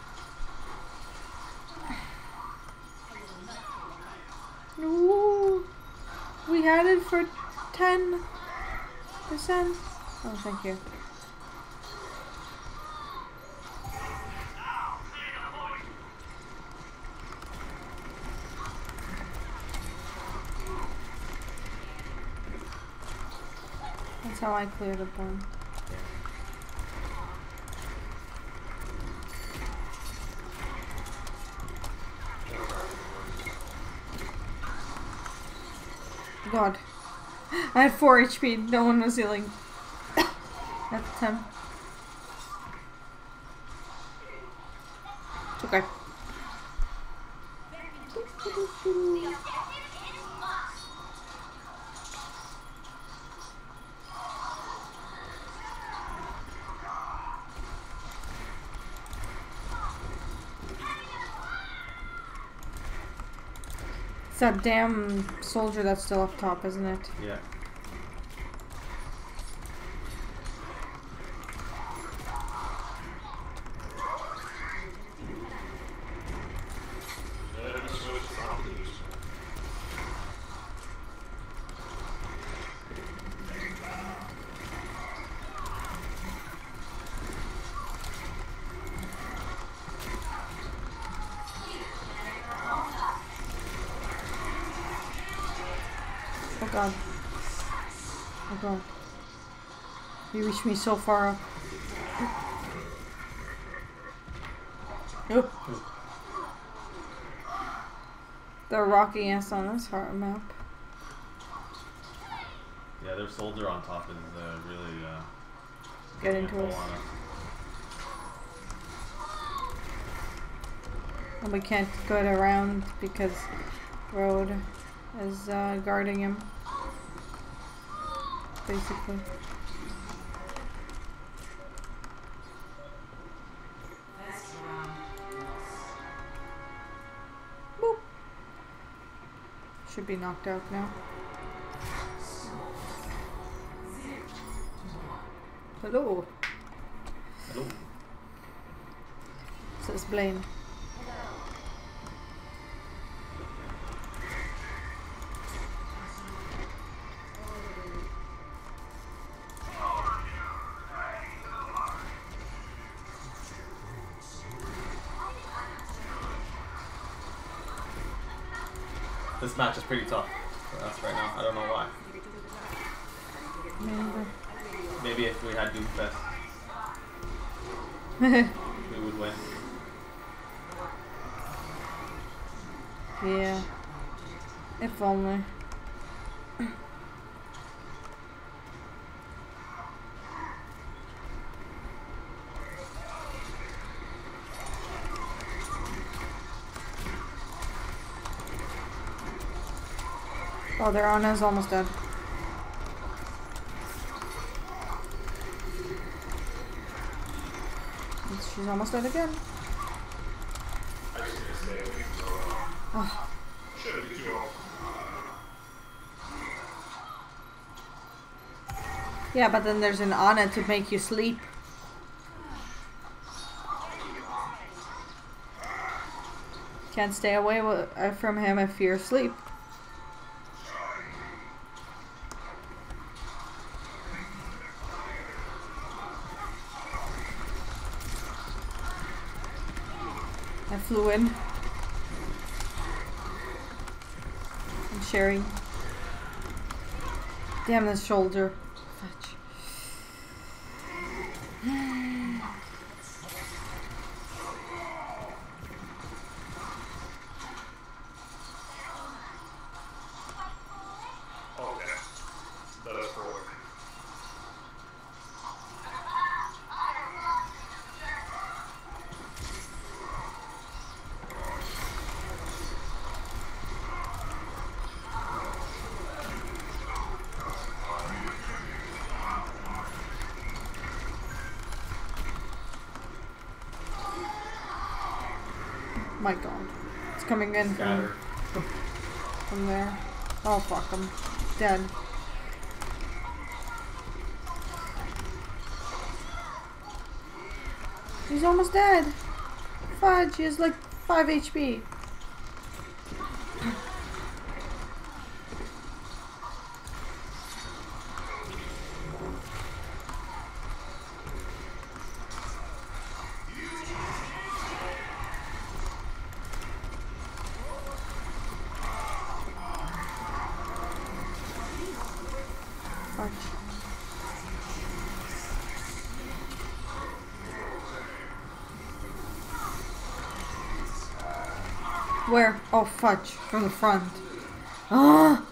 A: Ooh, we had it for ten percent. Oh, thank you. That's how I cleared up one. God. I had four H P. No one was healing at the time. It's okay. It's that damn soldier that's still up top, isn't it?
C: Yeah.
A: Oh god. Oh god. You reached me so far up. Oh. They're rocking us on this hard map.
C: Yeah, their soldier on top is uh, really uh,
A: Get into
C: full
A: us.
C: on us.
A: And we can't go around because Road is uh, guarding him. Basically. Boop. Should be knocked out now. Hello,
C: Hello.
A: says Blaine.
C: This match is pretty tough for us right now. I don't know why.
A: Maybe.
C: Maybe if we had Doomfest, we would win.
A: Yeah. If only. Oh, their Anna's almost dead. She's almost dead again.
B: I just need to stay away from the
A: Oh,
B: Shouldn't be too long.
A: Yeah, but then there's an Ana to make you sleep. Can't stay away w uh, from him if you're asleep. I flew in. I'm sharing. Damn this shoulder. Fetch.
B: Okay. Let us work.
A: My god. It's coming in from,
C: Scatter.
A: from there. Oh fuck, I'm dead. He's almost dead. Fudge, he has like five H P. Fudge. Where? Oh, fudge. From the front. Ah!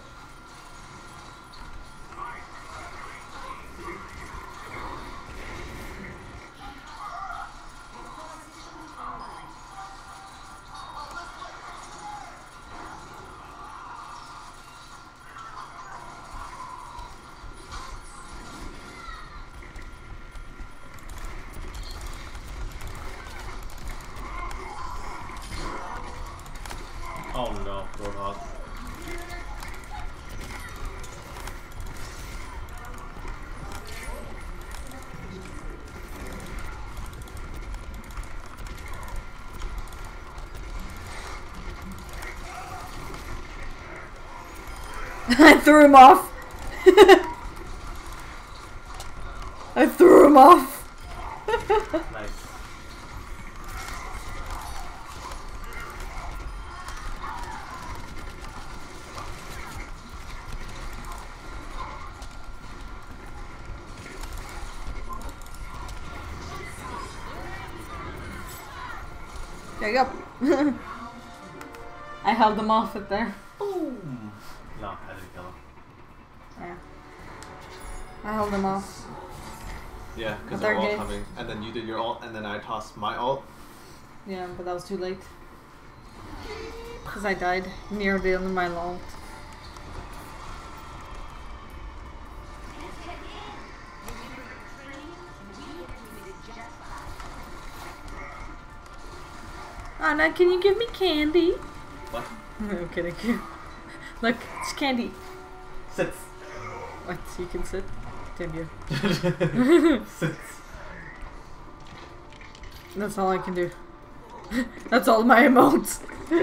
C: Oh no, Warthog.
A: I threw him off. I threw him off.
C: Nice.
A: There you go. I held him off it there.
C: Boom. No, I didn't kill him.
A: Yeah. I held him off.
F: Yeah, because
A: They're
F: they're all
A: gay.
F: coming. And then you did your ult, and then I tossed my ult.
A: Yeah, but that was too late. Because I died near the end of my ult. Anna, can you give me candy?
C: What?
A: I'm kidding. Look, it's candy.
C: Sits.
A: What? You can sit? Damn you.
C: Sits.
A: That's all I can do. That's all my emotes.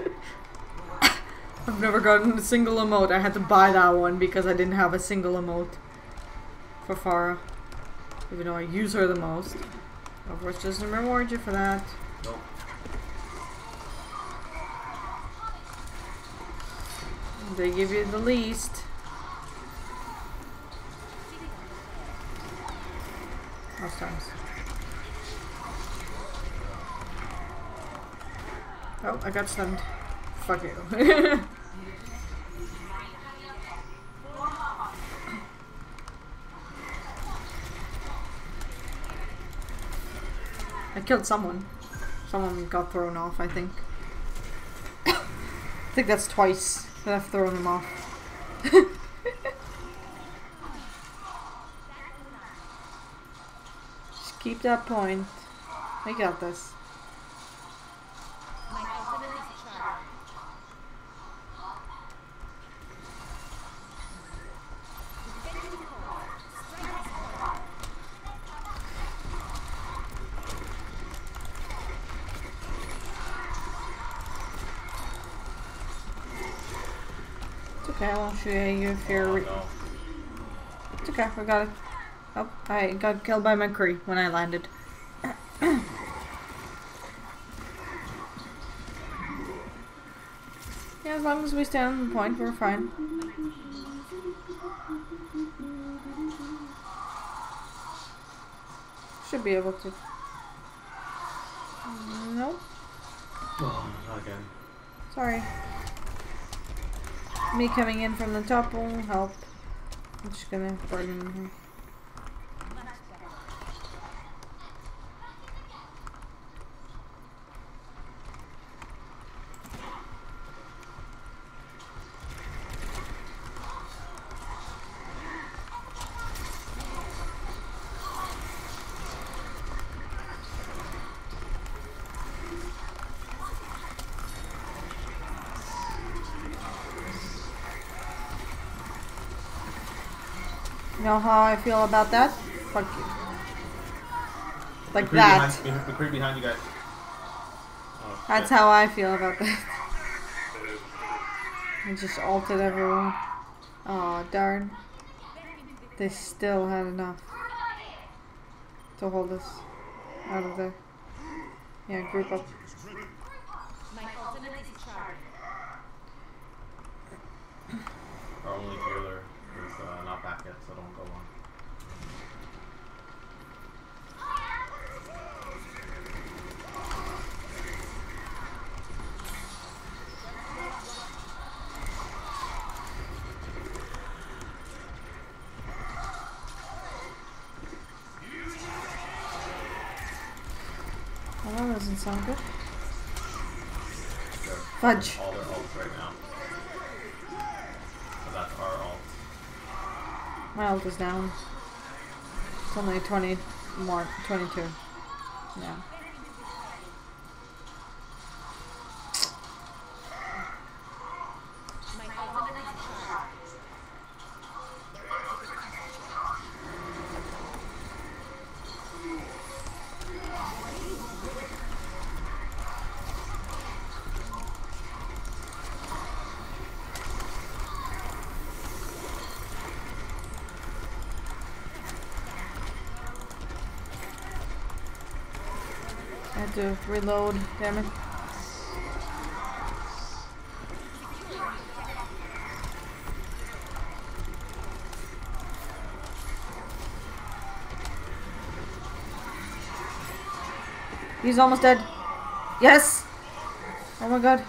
A: I've never gotten a single emote. I had to buy that one because I didn't have a single emote for Pharah. Even though I use her the most. Overwatch doesn't reward you for that.
C: Nope.
A: They give you the least. Most times. Oh, I got stunned. Fuck you. I killed someone. Someone got thrown off, I think. I think that's twice that I've thrown him off. Just keep that point. I got this. okay, I won't shoot at you if you're.
C: Oh,
A: Re
C: no.
A: It's okay, we got it. Oh, I got killed by McCree when I landed. Yeah, as long as we stay on the point, we're fine. Should be able to. No.
C: Oh, not again.
A: Sorry. Me coming in from the top won't help. I'm just gonna burn in here. You know how I feel about that? Fuck you. Like
C: McCree
A: that.
C: Behind, McCree behind you guys. Oh,
A: That's
C: shit.
A: how I feel about that. I just ulted everyone. Aw, darn. They still had enough to hold us out of there. Yeah, group up.
E: My ultimate is charged.
C: Our only healer is uh, not back yet, so don't go on.
A: Well, that doesn't sound good.
C: They're
A: Fudge.
C: all their ults right now. So that's our ult.
A: My ult is down. It's only twenty more, twenty-two. Yeah.
E: My ultimate is charged.
A: I have to reload, damn it. He's almost dead. Yes! Oh my god.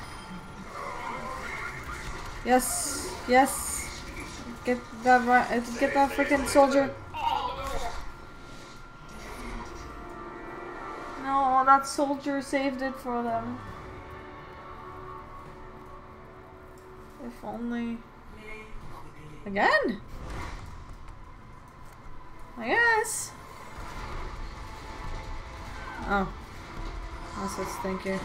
A: Yes, yes. Get that right. Get that freaking soldier. No, that soldier saved it for them. If only. Again? I guess. Oh. That's just thank you.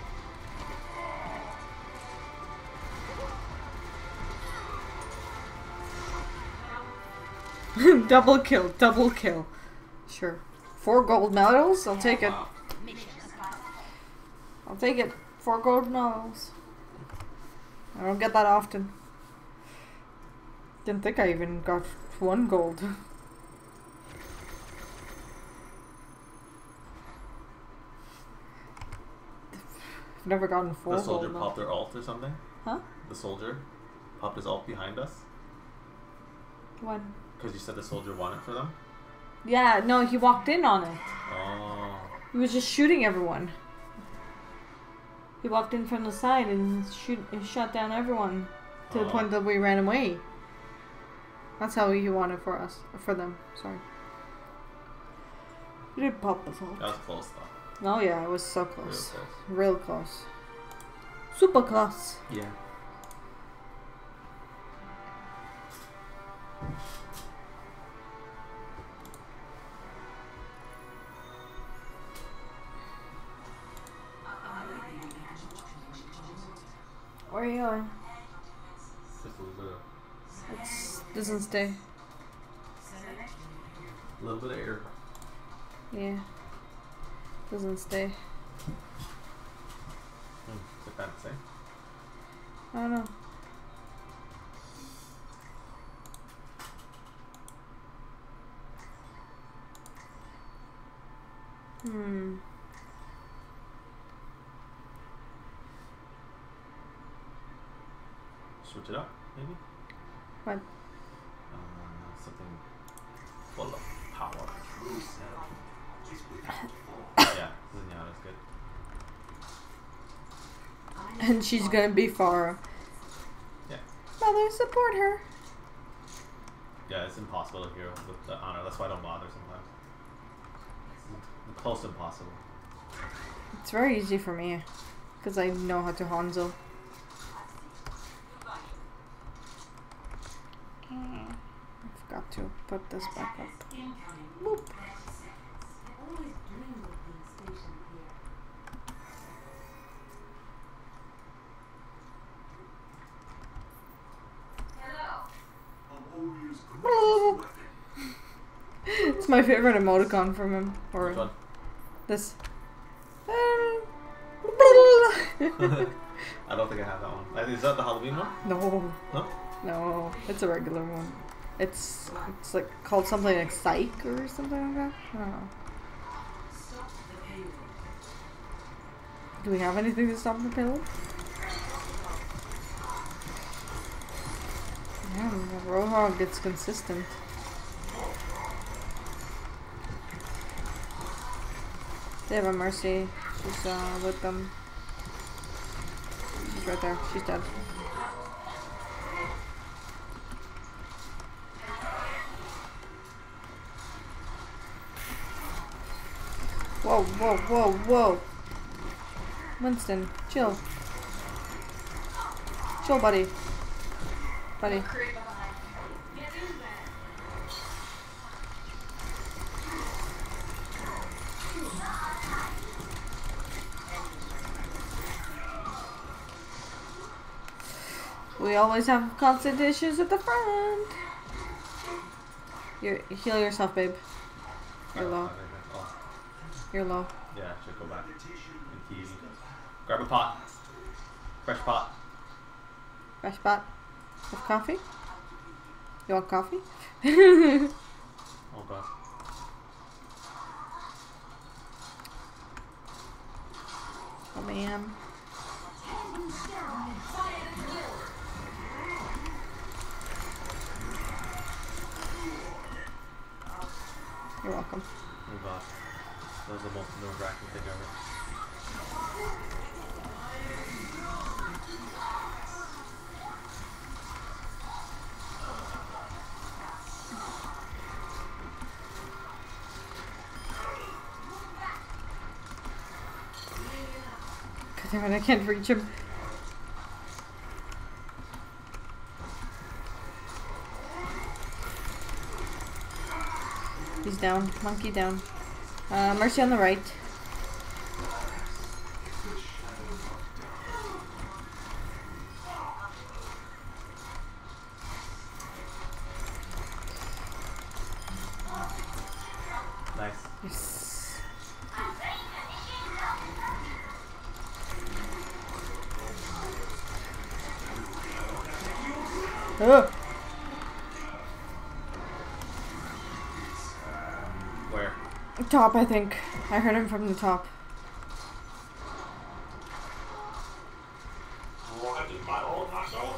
A: Double kill, double kill. Sure. Four gold medals? I'll take it. I'll take it. Four gold medals. I don't get that often. Didn't think I even got one gold. I've never gotten four
C: The soldier
A: gold
C: popped their ult or something?
A: Huh?
C: The soldier popped his ult behind us?
A: When?
C: Because you said the soldier won it for them?
A: Yeah, no, he walked in on it.
C: Oh.
A: He was just shooting everyone. He walked in from the side and shoot and shot down everyone to
C: Oh.
A: the point that we ran away. That's how he won it for us, for them. Sorry. He did pop the fault.
C: That was close though.
A: Oh yeah, it was so
C: Real
A: close.
C: close.
A: Real close. Super close.
C: Yeah.
A: Where are you going?
C: Just a little bit of,
A: It doesn't stay.
C: a little bit of air.
A: Yeah. Doesn't stay.
C: Hmm. Is it fancy?
A: I don't know. Hmm.
C: Switch it up, maybe?
A: What?
C: Uh, something full of power. Yeah, Zenyatta's good.
A: And she's gonna be Pharah.
C: Yeah.
A: Mother, support her.
C: Yeah, it's impossible to hear with the honor. That's why I don't bother sometimes. It's close to impossible.
A: It's very easy for me. Because I know how to Hanzo. I forgot to put this back up. Boop. It's my favorite emoticon from him. Or
C: Which one?
A: this.
C: I don't think I have that one. Uh, Is that the Halloween one?
A: No.
C: No?
A: No. It's a regular one. It's it's like called something like Psych or something like that. I don't know. Do we have anything to stop the payload? Yeah, the Roadhog gets consistent. They have a Mercy. She's uh, with them. She's right there. She's dead. Whoa, whoa, whoa, whoa. Winston, chill. Chill, buddy. Buddy. We always have constant issues at the front. You heal yourself, babe. You're low.
C: Oh,
A: You're low.
C: yeah, I should go back. And easy. Grab a pot. Fresh pot.
A: Fresh pot of coffee. You want coffee?
C: Oh god.
A: Oh man. You're welcome.
C: Oh god. That was the most nerve-wracking thing ever.
A: God damn it, I can't reach him. He's down. Monkey down. Uh, Mercy on the right.
C: Nice.
A: Yes. Ugh.
C: Where?
A: Top, I think. I heard him from the top.
B: What did my ult not go?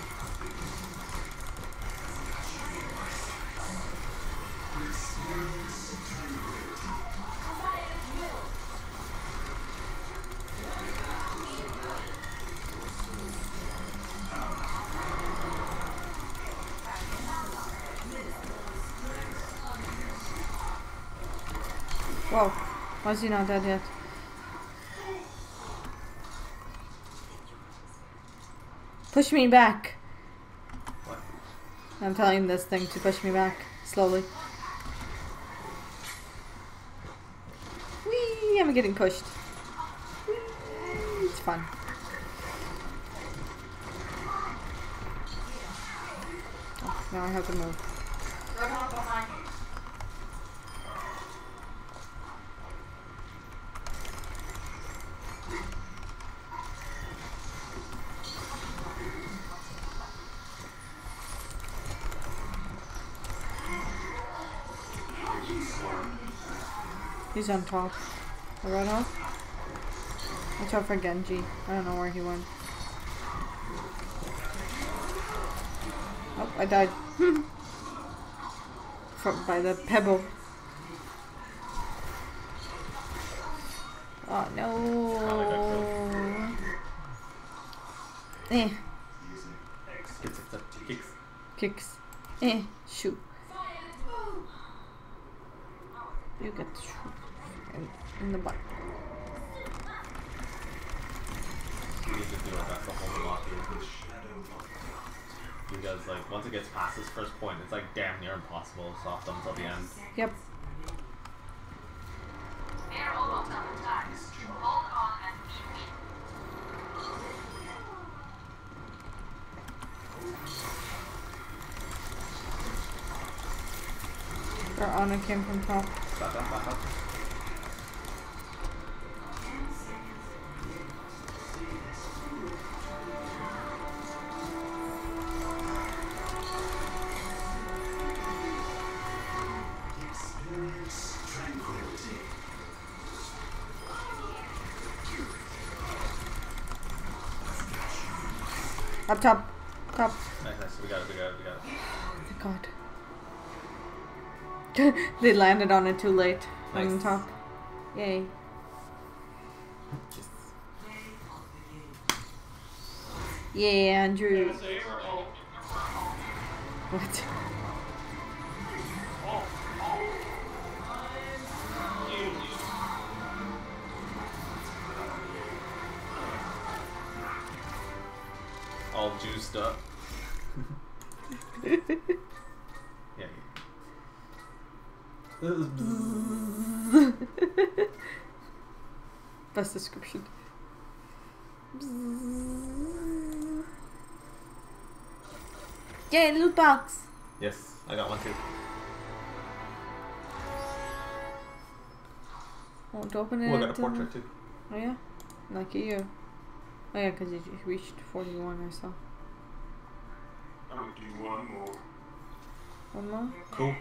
A: Whoa. Why is he not dead yet? Push me back.
C: What?
A: I'm telling this thing to push me back. Slowly. Whee! I'm getting pushed. Whee, it's fun. Oh, now I have to move.
D: Roadhog behind you.
A: He's on top. I run off. Watch out for Genji. I don't know where he went. Oh, I died. From by the pebble. Oh no. Eh.
C: Kicks, kicks.
A: Kicks. Eh. Shoot. You get shoot in, in the butt.
C: You need to do it, that's the whole block here. Because like once it gets past this first point, it's like damn near impossible to stop them till the end.
A: Yep.
E: We're almost out of time. Hold on and meet me.
A: Our Ana came from top.
C: Back up, back up.
A: Up top. Top.
C: Nice, nice. We got it, we got it, we got it.
A: Oh my god. They landed on it too late. On
C: Nice.
A: the top. Yay. Yeah, Andrew. What?
C: All juiced up. Yeah.
A: Best description. Yay, loot box.
F: Yes, I got one too.
A: Won't open it.
F: Oh, I got a
A: until-
F: portrait too.
A: Oh yeah? Lucky you. Oh yeah, because you reached forty-one or so.
B: I'm gonna do one more.
A: One more?
F: Cool.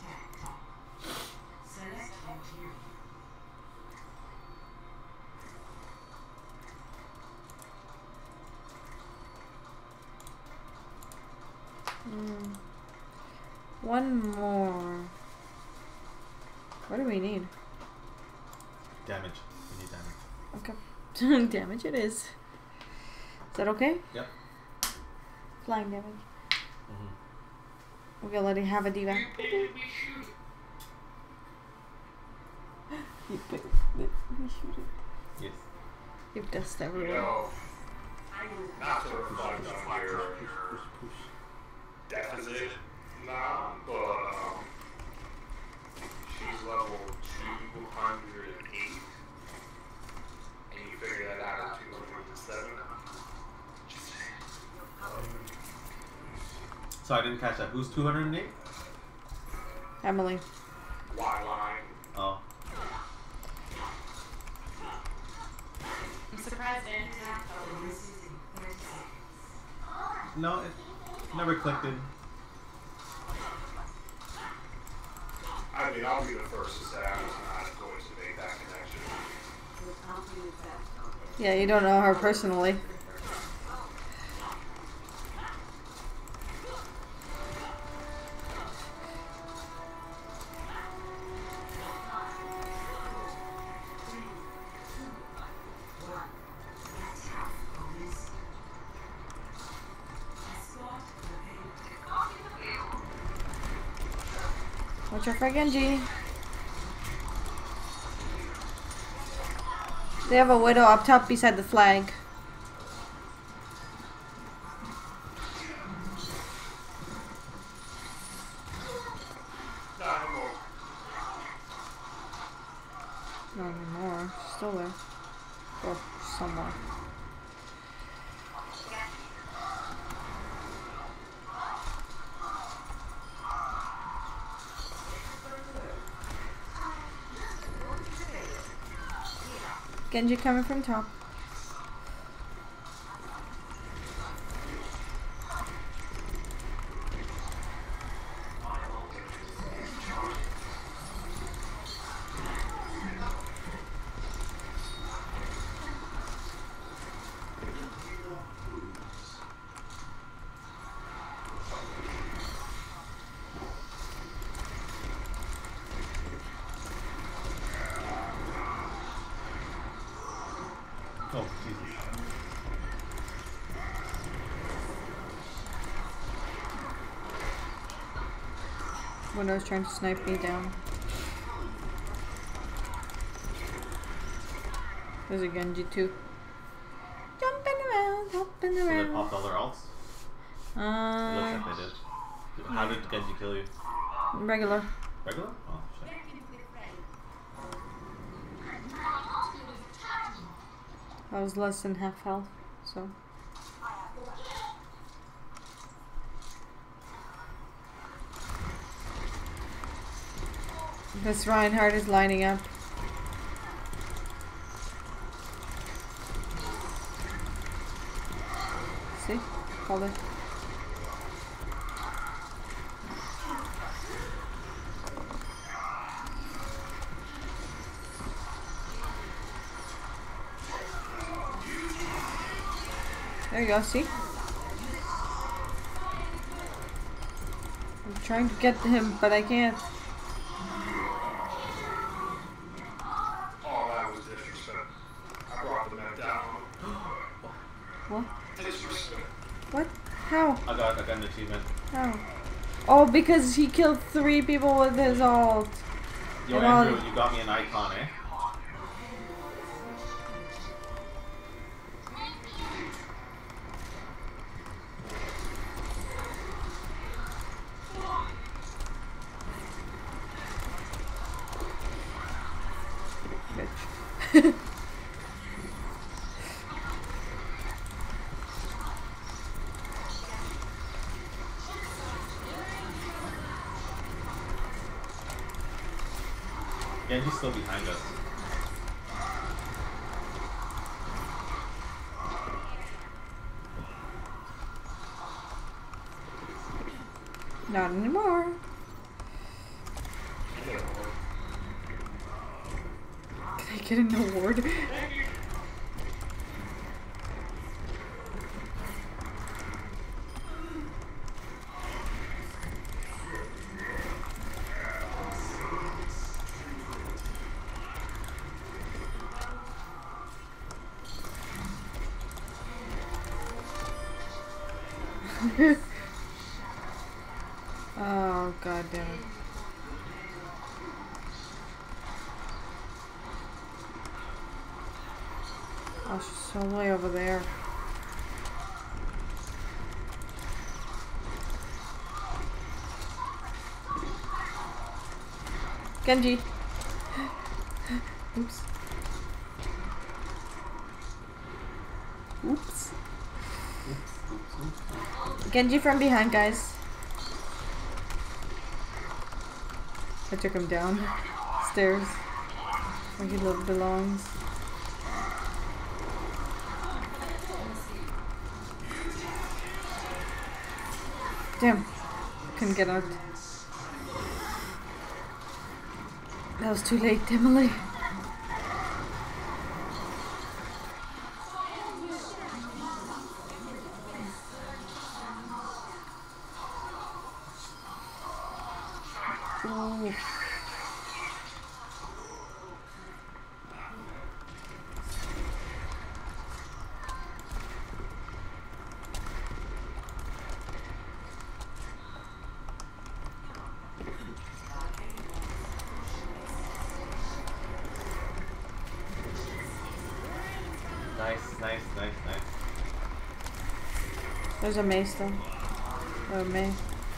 A: Mm. One more. What do we need?
C: Damage. We need damage.
A: Okay. Damage it is. Is that okay?
C: Yep.
A: Flying damage.
C: Mm-hmm.
A: We're gonna let it have a diva. You put it. We shoot it.
C: Yes.
A: You have dust
B: You
A: everywhere.
B: know, not to reflect on your deficit now, but um, she's level two hundred eight, and you figure that out at two hundred seven. Just saying.
C: So I didn't catch that. Who's two hundred eight?
A: Emily.
B: Y line.
C: Oh.
D: I'm surprised it didn't happen.
C: No, it never clicked in.
B: I mean, I'll be the first to say I was not going to make that connection.
A: Yeah, you don't know her personally. Watch out for Genji. They have a widow up top beside the flag.
B: Not anymore.
A: Not anymore. She's still there. Or somewhere. Genji coming from top. when I was trying to snipe me down. There's a Genji too. Jumping around, hopping
C: So they
A: around.
C: popped all their alts? It
A: Uh,
C: looks like they did. How did Genji kill you?
A: regular.
C: Regular? Oh, shit.
A: I was less than half health, so. This Reinhardt is lining up. See? Called it. There you go, see? I'm trying to get to him, but I can't.
B: Oh, that was disrespect. I brought the man down.
A: What?
B: Disrespect.
A: What? How?
C: I got, I got an achievement.
A: How? Oh, because he killed three people with his ult.
C: Yo,
A: And all-
C: Andrew, you got me an icon, eh?
A: Bitch.
C: Genji's still behind us.
A: Not anymore. Can I get an award? Oh, god damn it. Oh, she's so way over there. Genji. Oops. Oops. Genji from behind, guys. I took him down stairs where he lo- belongs. Damn, couldn't get out. That was too late, Emily. Ooh.
C: Nice, nice, nice, nice.
A: There's a Mei still. Or a Mei.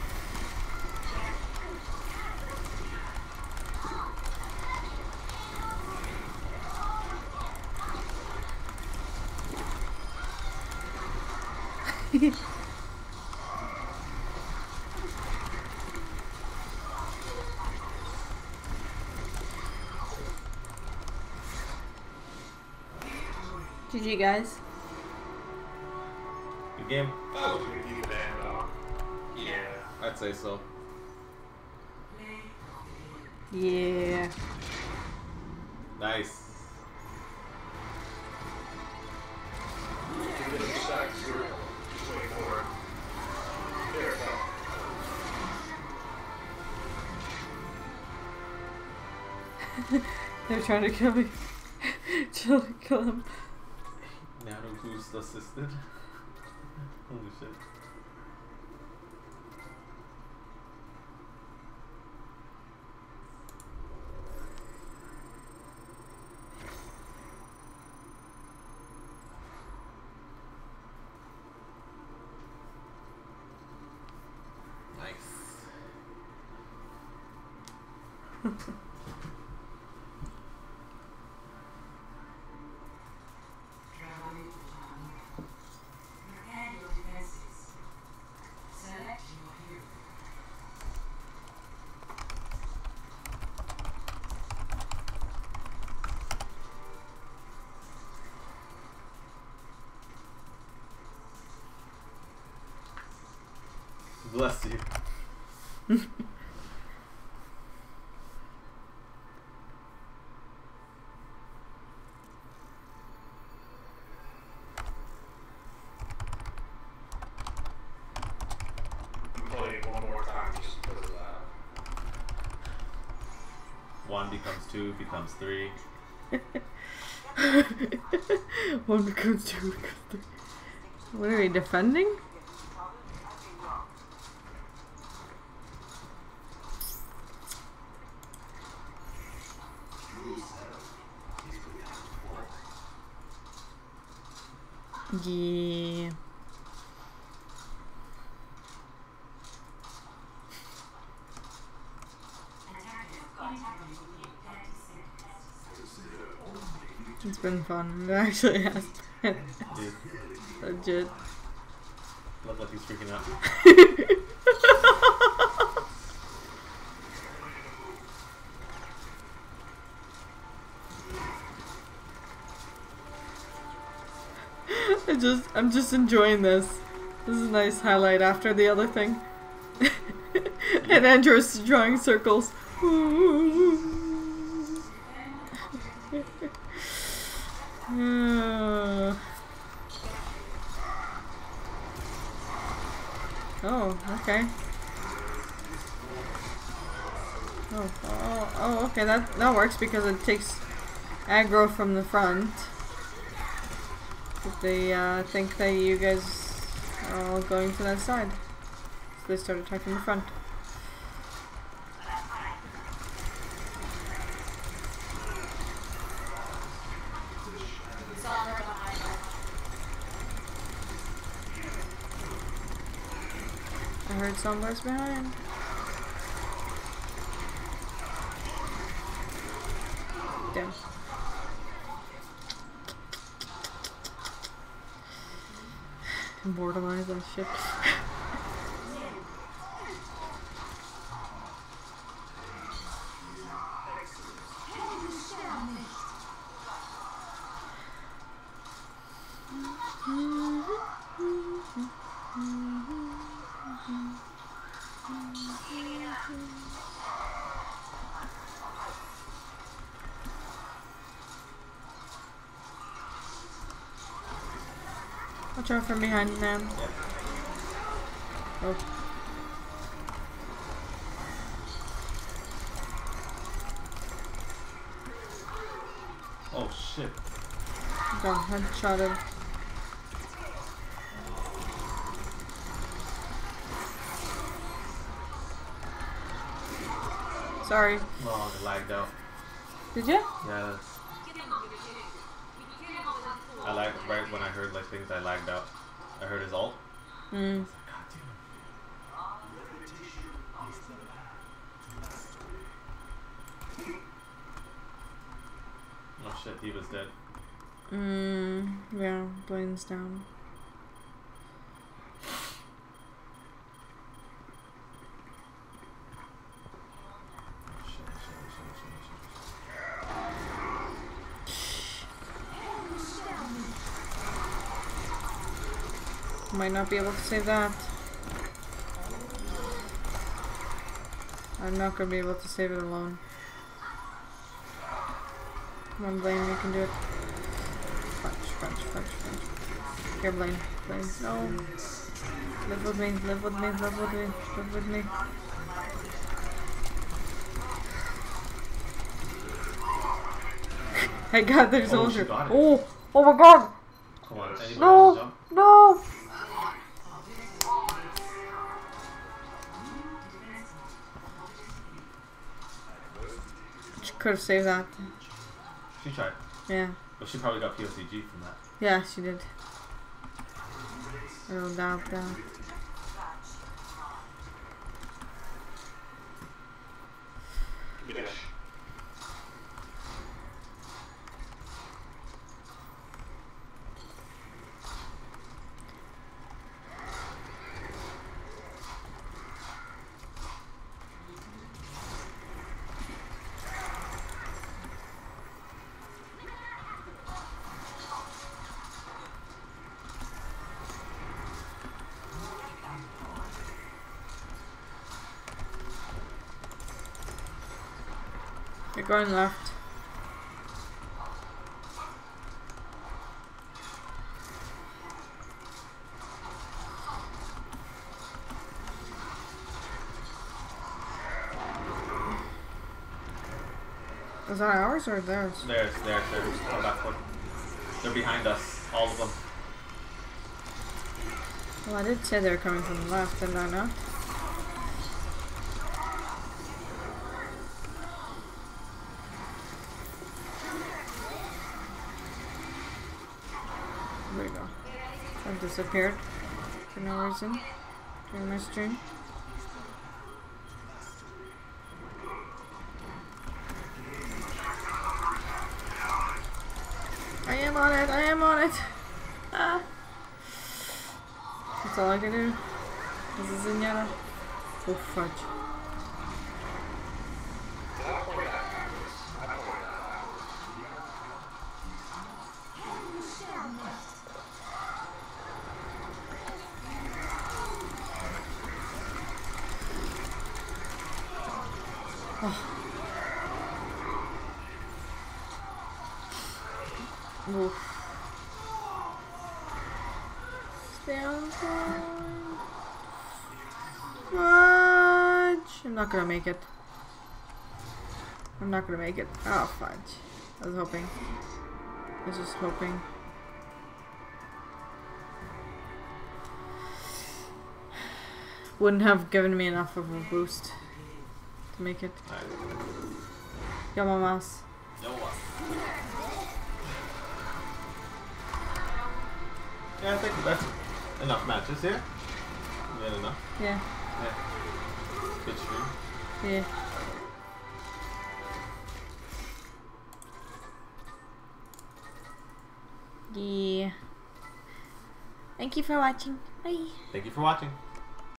A: G G, guys.
C: Good game.
B: That was a good game, though. Yeah.
F: I'd say so.
A: Yeah.
C: Nice.
B: Disrespect, zero. Just wait for it. There it goes.
A: They're trying to kill me. Trying to kill him.
C: Nano boost assisted. Holy shit. Bless you.
B: Play it one more time just because of that.
C: One becomes two, becomes three.
A: One becomes two, becomes three. What are we defending? Yeah. It's been fun. It actually has been.
C: Dude,
A: Legit.
C: look like he's freaking out.
A: I just, I'm just enjoying this. This is a nice highlight after the other thing. And Andrew's drawing circles. Uh, oh, okay. Oh, oh, oh, okay, that, that works because it takes aggro from the front. If they uh, think that you guys are all going to that side. So they start attacking the front. I heard somebody's behind. Damn. Immortalize that shit. Watch out from behind, man.
C: Yep.
A: Oh.
C: Oh shit.
A: Got headshotted. Sorry.
C: Oh, it lagged out.
A: Did you?
C: Yeah. I lagged right when I heard like things. I lagged out. I heard his ult.
A: Mm.
C: God damn. Oh shit, he was dead.
A: Mm. Yeah, Blaine's down. Might not be able to save that. I'm not gonna be able to save it alone. Come on, Blaine, you can do it. Punch, punch, punch, punch. Here, Blaine. Blaine, no. Live with me, live with me, live with me, live with me. I got their
C: Oh,
A: soldier.
C: she got it.
A: Oh, oh my god!
C: Come on, anybody
A: No,
C: wanna jump?
A: no! She could have saved that.
C: She tried.
A: Yeah.
C: But she probably got P O C G from that.
A: Yeah, she did. I don't doubt that.
B: Give me that
A: going left. Is that ours or theirs?
C: There's, there's, there's. Come back one. They're behind us, all of them.
A: Well, I did say they were coming from the left, didn't I not? There we go. I've disappeared for no reason during my stream. I am on it, I am on it! Ah! That's all I can do. This is Zenyatta. Oh fudge. Oh. Oof. Stay on point. Fudge. I'm not gonna make it. I'm not gonna make it. Oh, fudge. I was hoping. I was just hoping. Wouldn't have given me enough of a boost to make it. Yo, mamas.
C: No one. Yeah, I think that's enough matches here. You had enough.
A: Yeah.
C: Yeah. Good stream.
A: Yeah. Yeah. Thank you for watching. Bye.
C: Thank you for watching.